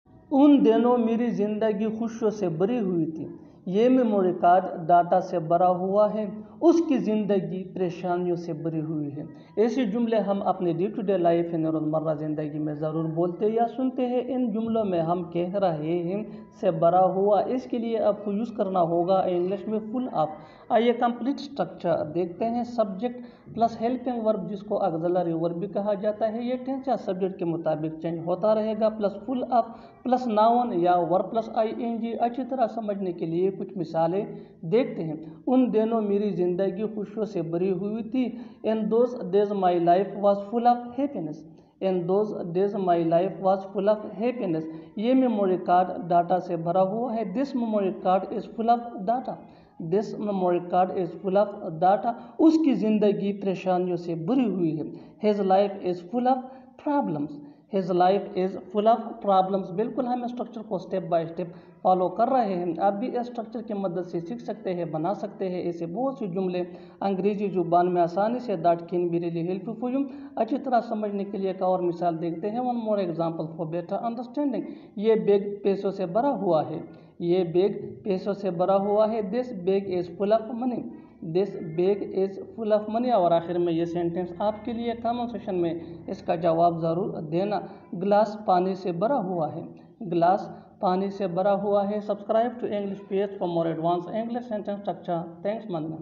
उन दिनों मेरी ज़िंदगी खुशियों से भरी हुई थी। ये मेमोरी कार्ड डाटा से भरा हुआ है। उसकी ज़िंदगी परेशानियों से भरी हुई है। ऐसे जुमले हम अपने डे टू डे लाइफ इन रोज़मर्रा ज़िंदगी में ज़रूर बोलते या सुनते हैं। इन जुमलों में हम कह रहे हैं से भरा हुआ। इसके लिए आपको यूज़ करना होगा इंग्लिश में फुल ऑफ। आइए कंप्लीट स्ट्रक्चर देखते हैं। सब्जेक्ट प्लस हेल्पिंग वर्ब जिसको ऑक्सिलरी वर्ब भी कहा जाता है। ये टेंस या सब्जेक्ट के मुताबिक चेंज होता रहेगा। Plus full of plus noun या वर्ब प्लस ING। अच्छी तरह समझने के लिए कुछ मिसालें देखते हैं। उन दिनों मेरी ज़िंदगी खुशियों से भरी हुई थी। In those days my life was full of happiness. In those days my life was full of happiness. ये मेमोरी कार्ड डाटा से भरा हुआ है। This memory card is full of data. This memory card is full of data. उसकी ज़िंदगी परेशानियों से भरी हुई है। His life is full of problems. His life is full of problems. बिल्कुल हम स्ट्रक्चर को स्टेप बाय स्टेप फॉलो कर रहे हैं। आप भी स्ट्रक्चर की मदद से सीख सकते हैं, बना सकते हैं ऐसे बहुत से जुमले अंग्रेजी जुबान में आसानी से। That can be really helpful for you. अच्छी तरह समझने के लिए एक और मिसाल देखते हैं। One more example for better understanding. ये बैग पैसों से भरा हुआ है। ये बैग पैसों से भरा हुआ है। This bag is full of money. This bag is full of money. और आखिर में ये सेंटेंस आपके लिए कमेंट सेशन में इसका जवाब ज़रूर देना। गिलास पानी से भरा हुआ है। गिलास पानी से भरा हुआ है। Subscribe to English PS for more advance English sentence structure. Thanks मनना।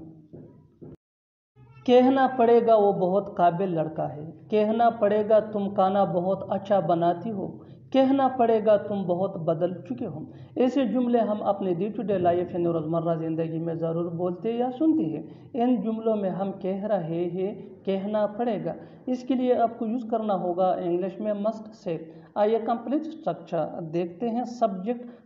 कहना पड़ेगा वो बहुत काबिल लड़का है। कहना पड़ेगा तुम खाना बहुत अच्छा बनाती हो। कहना पड़ेगा तुम बहुत बदल चुके हो। ऐसे जुमले हम अपने डे टू डे लाइफ यानी रोज़मर्रा ज़िंदगी में ज़रूर बोलते या सुनते हैं। इन जुमलों में हम कह रहे हैं कहना पड़ेगा। इसके लिए आपको यूज़ करना होगा इंग्लिश में मस्ट से। आइए कंप्लीट स्ट्रक्चर देखते हैं। Subject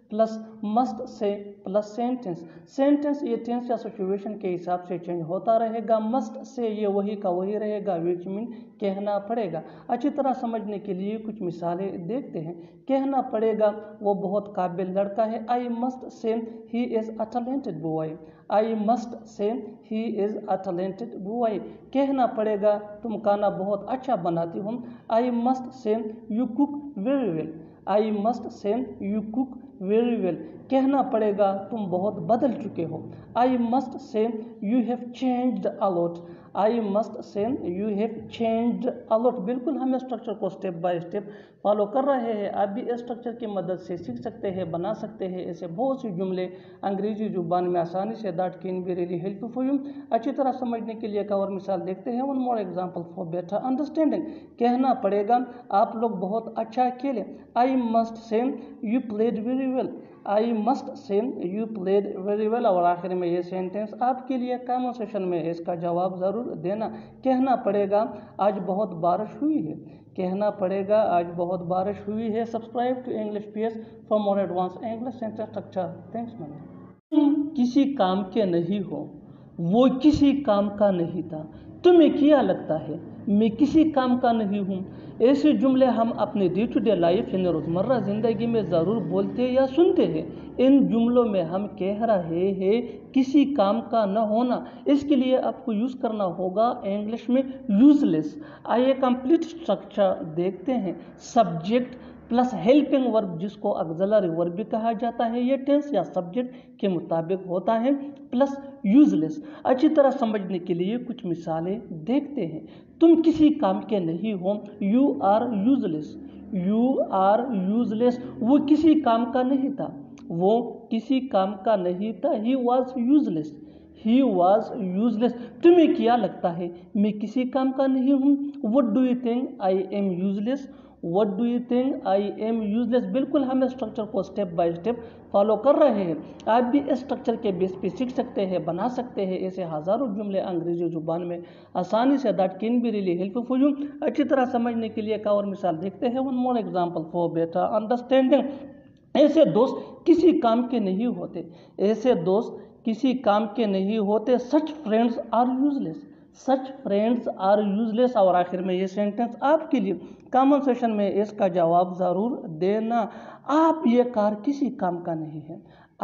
plus must say plus sentence. Sentence ये टेंस या सिचुएशन के हिसाब से चेंज होता रहेगा। मस्ट से ये वही का वही रहेगा, विच मीन कहना पड़ेगा। अच्छी तरह समझने के लिए कुछ मिसालें देखते हैं। कहना पड़ेगा वो बहुत काबिल लड़का है। I must say he is a talented boy. I must say he is a talented boy. कहना पड़ेगा तुम खाना बहुत अच्छा बनाती हो। I must say you cook very well. I must say you cook very well. कहना पड़ेगा तुम बहुत बदल चुके हो। I must say you have changed a lot. I must say you have changed a lot. बिल्कुल हम स्ट्रक्चर को स्टेप बाय स्टेप फॉलो कर रहे हैं। आप भी स्ट्रक्चर की मदद से सीख सकते हैं, बना सकते हैं ऐसे बहुत से जुमले अंग्रेजी जुबान में आसानी से। That can be really helpful for you. अच्छी तरह समझने के लिए एक और मिसाल देखते हैं। One more example for better understanding. कहना पड़ेगा आप लोग बहुत अच्छा खेले। I must say you played very well. I must say you played very well. और आखिर में ये सेंटेंस आपके लिए कमेंट सेशन में इसका जवाब ज़रूर देना। कहना पड़ेगा आज बहुत बारिश हुई है। कहना पड़ेगा आज बहुत बारिश हुई है। Subscribe to English PS for more advance English sentence structure. Thanks man. तुम किसी काम के नहीं हो, वो किसी काम का नहीं था। तुम्हें क्या लगता है मैं किसी काम का नहीं हूँ? ऐसे जुमले हम अपने डे टू डे लाइफ यानी रोज़मर्रा ज़िंदगी में ज़रूर बोलते या सुनते हैं। इन जुमलों में हम कह रहे हैं किसी काम का न होना। इसके लिए आपको यूज़ करना होगा इंग्लिश में यूजलेस। आइए कंप्लीट स्ट्रक्चर देखते हैं। सब्जेक्ट प्लस हेल्पिंग वर्ब, जिसको ऑक्सिलरी वर्ब भी कहा जाता है, ये टेंस या सब्जेक्ट के मुताबिक होता है, प्लस यूजलेस। अच्छी तरह समझने के लिए कुछ मिसालें देखते हैं। तुम किसी काम के नहीं हो। You are useless. You are useless. वो किसी काम का नहीं था। वो किसी काम का नहीं था। He was useless. He was useless. तुम्हें क्या लगता है मैं किसी काम का नहीं हूँ? What do you think I am useless. What do you think I am useless. बिल्कुल हम स्ट्रक्चर को स्टेप बाय स्टेप फॉलो कर रहे हैं। आप भी इस स्ट्रक्चर के बेस पे सीख सकते हैं, बना सकते हैं ऐसे हज़ारों जुमले अंग्रेजी जुबान में आसानी से। That can be really helpful for you. अच्छी तरह समझने के लिए एक और मिसाल देखते हैं। One more example for better understanding. ऐसे दोस्त किसी काम के नहीं होते। ऐसे दोस्त किसी काम के नहीं होते। Such friends are useless. Such friends are useless. और आखिर में ये सेंटेंस आपके लिए कमेंट सेशन में इसका जवाब ज़रूर देना। आप ये कार किसी काम का नहीं है।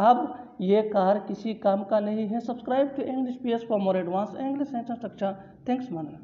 अब ये कार किसी काम का नहीं है। Subscribe to English PS for more advance English sentence structure. Thanks man.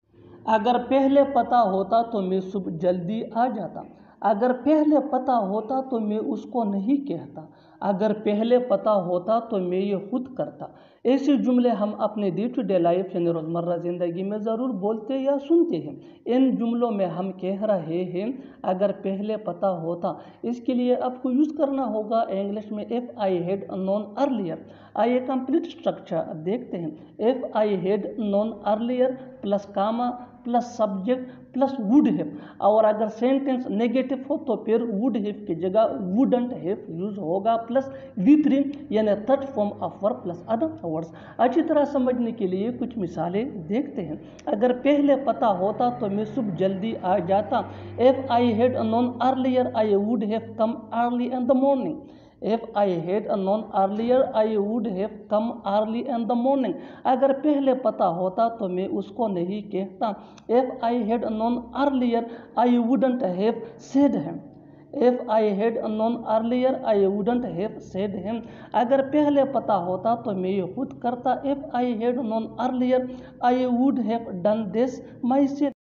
अगर पहले पता होता तो मैं सुबह जल्दी आ जाता। अगर पहले पता होता तो मैं उसको नहीं कहता। अगर पहले पता होता तो मैं ये खुद करता। ऐसे जुमले हम अपने डे टू डे लाइफ यानी रोज़मर्रा ज़िंदगी में ज़रूर बोलते या सुनते हैं। इन जुमलों में हम कह रहे हैं अगर पहले पता होता। इसके लिए आपको यूज़ करना होगा इंग्लिश में if I had known earlier. आइए कंप्लीट स्ट्रक्चर देखते हैं। If I had known earlier plus comma plus subject plus would have. और अगर सेंटेंस नेगेटिव हो तो फिर वुड हैव की जगह वुडंट हैव यूज होगा, प्लस V3 यानी third form of verb plus other words. अच्छी तरह समझने के लिए कुछ मिसालें देखते हैं। अगर पहले पता होता तो मैं सुबह जल्दी आ जाता। If I had known earlier I would have come early in the morning. If I had known earlier, I would have come early in the morning. अगर पहले पता होता तो मैं उसको नहीं कहता। If I had known earlier, I wouldn't have said him. If I had known earlier, I wouldn't have said him. अगर पहले पता होता तो मैं ये खुद करता। If I had known earlier, I would have done this myself.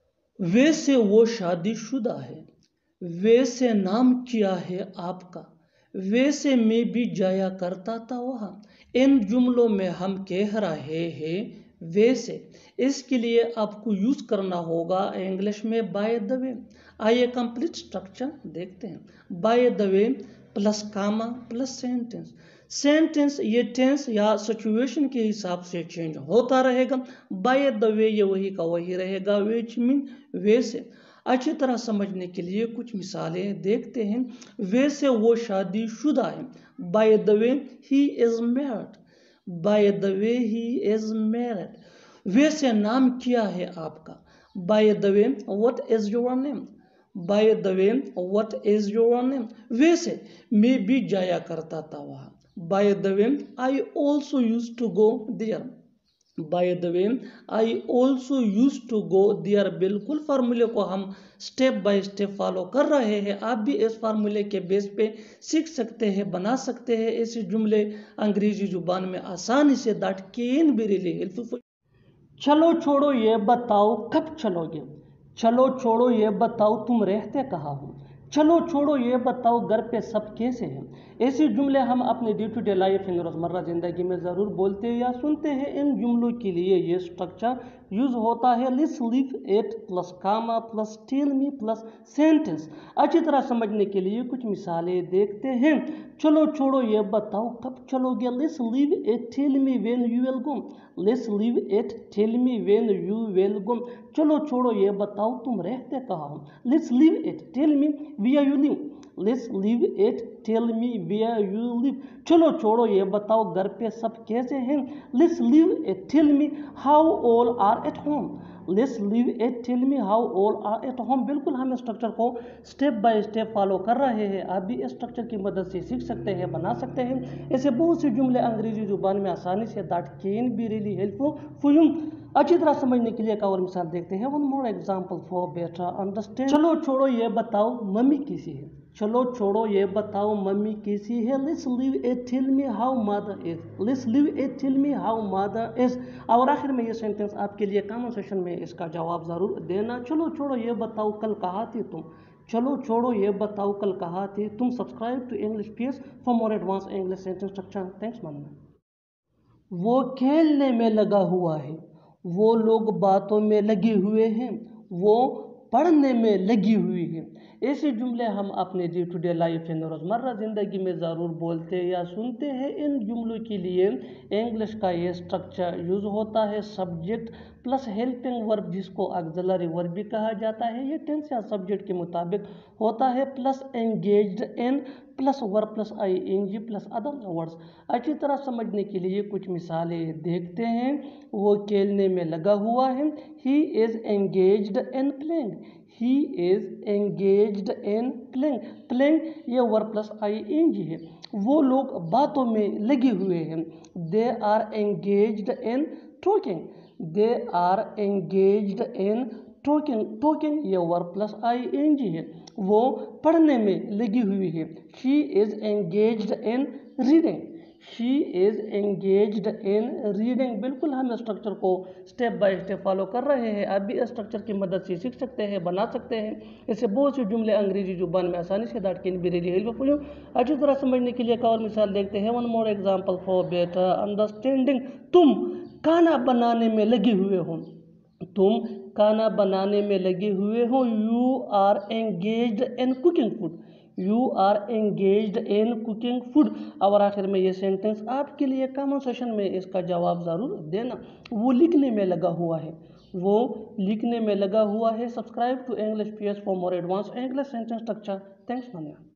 वैसे वो शादीशुदा है। वैसे नाम क्या है आपका। वैसे मैं भी जाया करता था वहाँ। इन जुमलों में हम कह रहे हैं वैसे। इसके लिए आपको यूज़ करना होगा इंग्लिश में बाय द वे। आइए कंप्लीट स्ट्रक्चर देखते हैं। By the way plus comma plus sentence. Sentence ये टेंस या सिचुएशन के हिसाब से चेंज होता रहेगा। बाय द वे ये वही का वही रहेगा, विच मीन वैसे। अच्छी तरह समझने के लिए कुछ मिसालें देखते हैं। वैसे वो शादीशुदा है। By the way he is married. By the way he is married. वैसे नाम क्या है आपका। By the way what is your name. By the way what is your name, वैसे मैं भी जाया करता था वहाँ। By the way I also use to go there, by the way I also use to go there. बिल्कुल फार्मूले को हम स्टेप बाय स्टेप फॉलो कर रहे हैं। आप भी इस फार्मूले के बेस पे सीख सकते हैं, बना सकते हैं ऐसे जुमले अंग्रेजी जुबान में आसानी से। That can be really helpful. चलो छोड़ो ये बताओ कब चलोगे, चलो छोड़ो ये बताओ तुम रहते कहाँ हो, चलो छोड़ो ये बताओ घर पे सब कैसे हैं। ऐसे जुमले हम अपने डे टू डे लाइफ इन रोज़मर्रा ज़िंदगी में ज़रूर बोलते हैं या सुनते हैं। इन जुमलों के लिए ये स्ट्रक्चर यूज़ होता है let's leave it plus comma plus tell me plus sentence. अच्छी तरह समझने के लिए कुछ मिसालें देखते हैं। चलो छोड़ो ये बताओ कब चलोगे, let's leave it tell me when you will go, let's leave it tell me when you will go. चलो छोड़ो ये बताओ तुम रहते कहाँ हो, let's leave it tell me where you live, let's leave it tell me where you live. चलो छोड़ो ये बताओ घर पे सब कैसे हैं, let's leave it tell me how all are at home, let's leave it tell me how all are at home. बिल्कुल हम स्ट्रक्चर को स्टेप बाय स्टेप फॉलो कर रहे हैं। आप भी इस स्ट्रक्चर की मदद से सीख सकते हैं, बना सकते हैं ऐसे बहुत से जुमले अंग्रेजी जुबान में आसानी से। That can be really helpful for you. अच्छी तरह समझने के लिए एक और मिसाल देखते हैं। One more example for better understand. चलो छोड़ो ये बताओ मम्मी कैसी है, चलो छोड़ो ये बताओ मम्मी कैसी है, let's leave it tell me how mother is, let's leave it tell me how mother is. और आखिर में ये सेंटेंस आपके लिए कमेंट सेक्शन में इसका जवाब ज़रूर देना। चलो छोड़ो ये बताओ कल कहाँ थी तुम, चलो छोड़ो ये बताओ कल कहाँ थी तुम। Subscribe to English PS for more advance English sentence structure. Thanks मानना। वो खेलने में लगा हुआ है, वो लोग बातों में लगे हुए हैं, वो पढ़ने में लगी हुई है। ऐसे जुमले हम अपने डे टू डे लाइफ इन रोज़मर्रा ज़िंदगी में ज़रूर बोलते या सुनते हैं। इन जुमलों के लिए इंग्लिश का ये स्ट्रक्चर यूज़ होता है सब्जेक्ट प्लस हेल्पिंग वर्ब, जिसको ऑक्सिलरी वर्ब भी कहा जाता है। ये टेंस या सब्जेक्ट के मुताबिक होता है, plus engaged in plus verb plus ING plus other words. अच्छी तरह समझने के लिए कुछ मिसालें देखते हैं। वो खेलने में लगा हुआ है, he is engaged in playing, he is engaged in playing, playing ये वर्ब प्लस आईएनजी है। वो लोग बातों में लगे हुए हैं, they are engaged in talking, they are engaged in talking, talking ये वर्ब प्लस आईएनजी है। वो पढ़ने में लगी हुई है, she is engaged in reading, she is engaged in reading. बिल्कुल हम स्ट्रक्चर को स्टेप बाय स्टेप फॉलो कर रहे हैं। आप भी स्ट्रक्चर की मदद से सीख सकते हैं, बना सकते हैं ऐसे बहुत से जुमले अंग्रेजी जुबान में आसानी से। That can be really helpful. अच्छी तरह समझने के लिए एक और मिसाल देखते हैं। One more example for better understanding. तुम खाना बनाने में लगे हुए हो, तुम खाना बनाने में लगे हुए हो, you are engaged in cooking food, you are engaged in cooking food. और आखिर में ये सेंटेंस आपके लिए कमेंट सेक्शन में इसका जवाब ज़रूर देना। वो लिखने में लगा हुआ है, वो लिखने में लगा हुआ है। Subscribe to English PS for more advance English sentence structure. Thanks मानिया।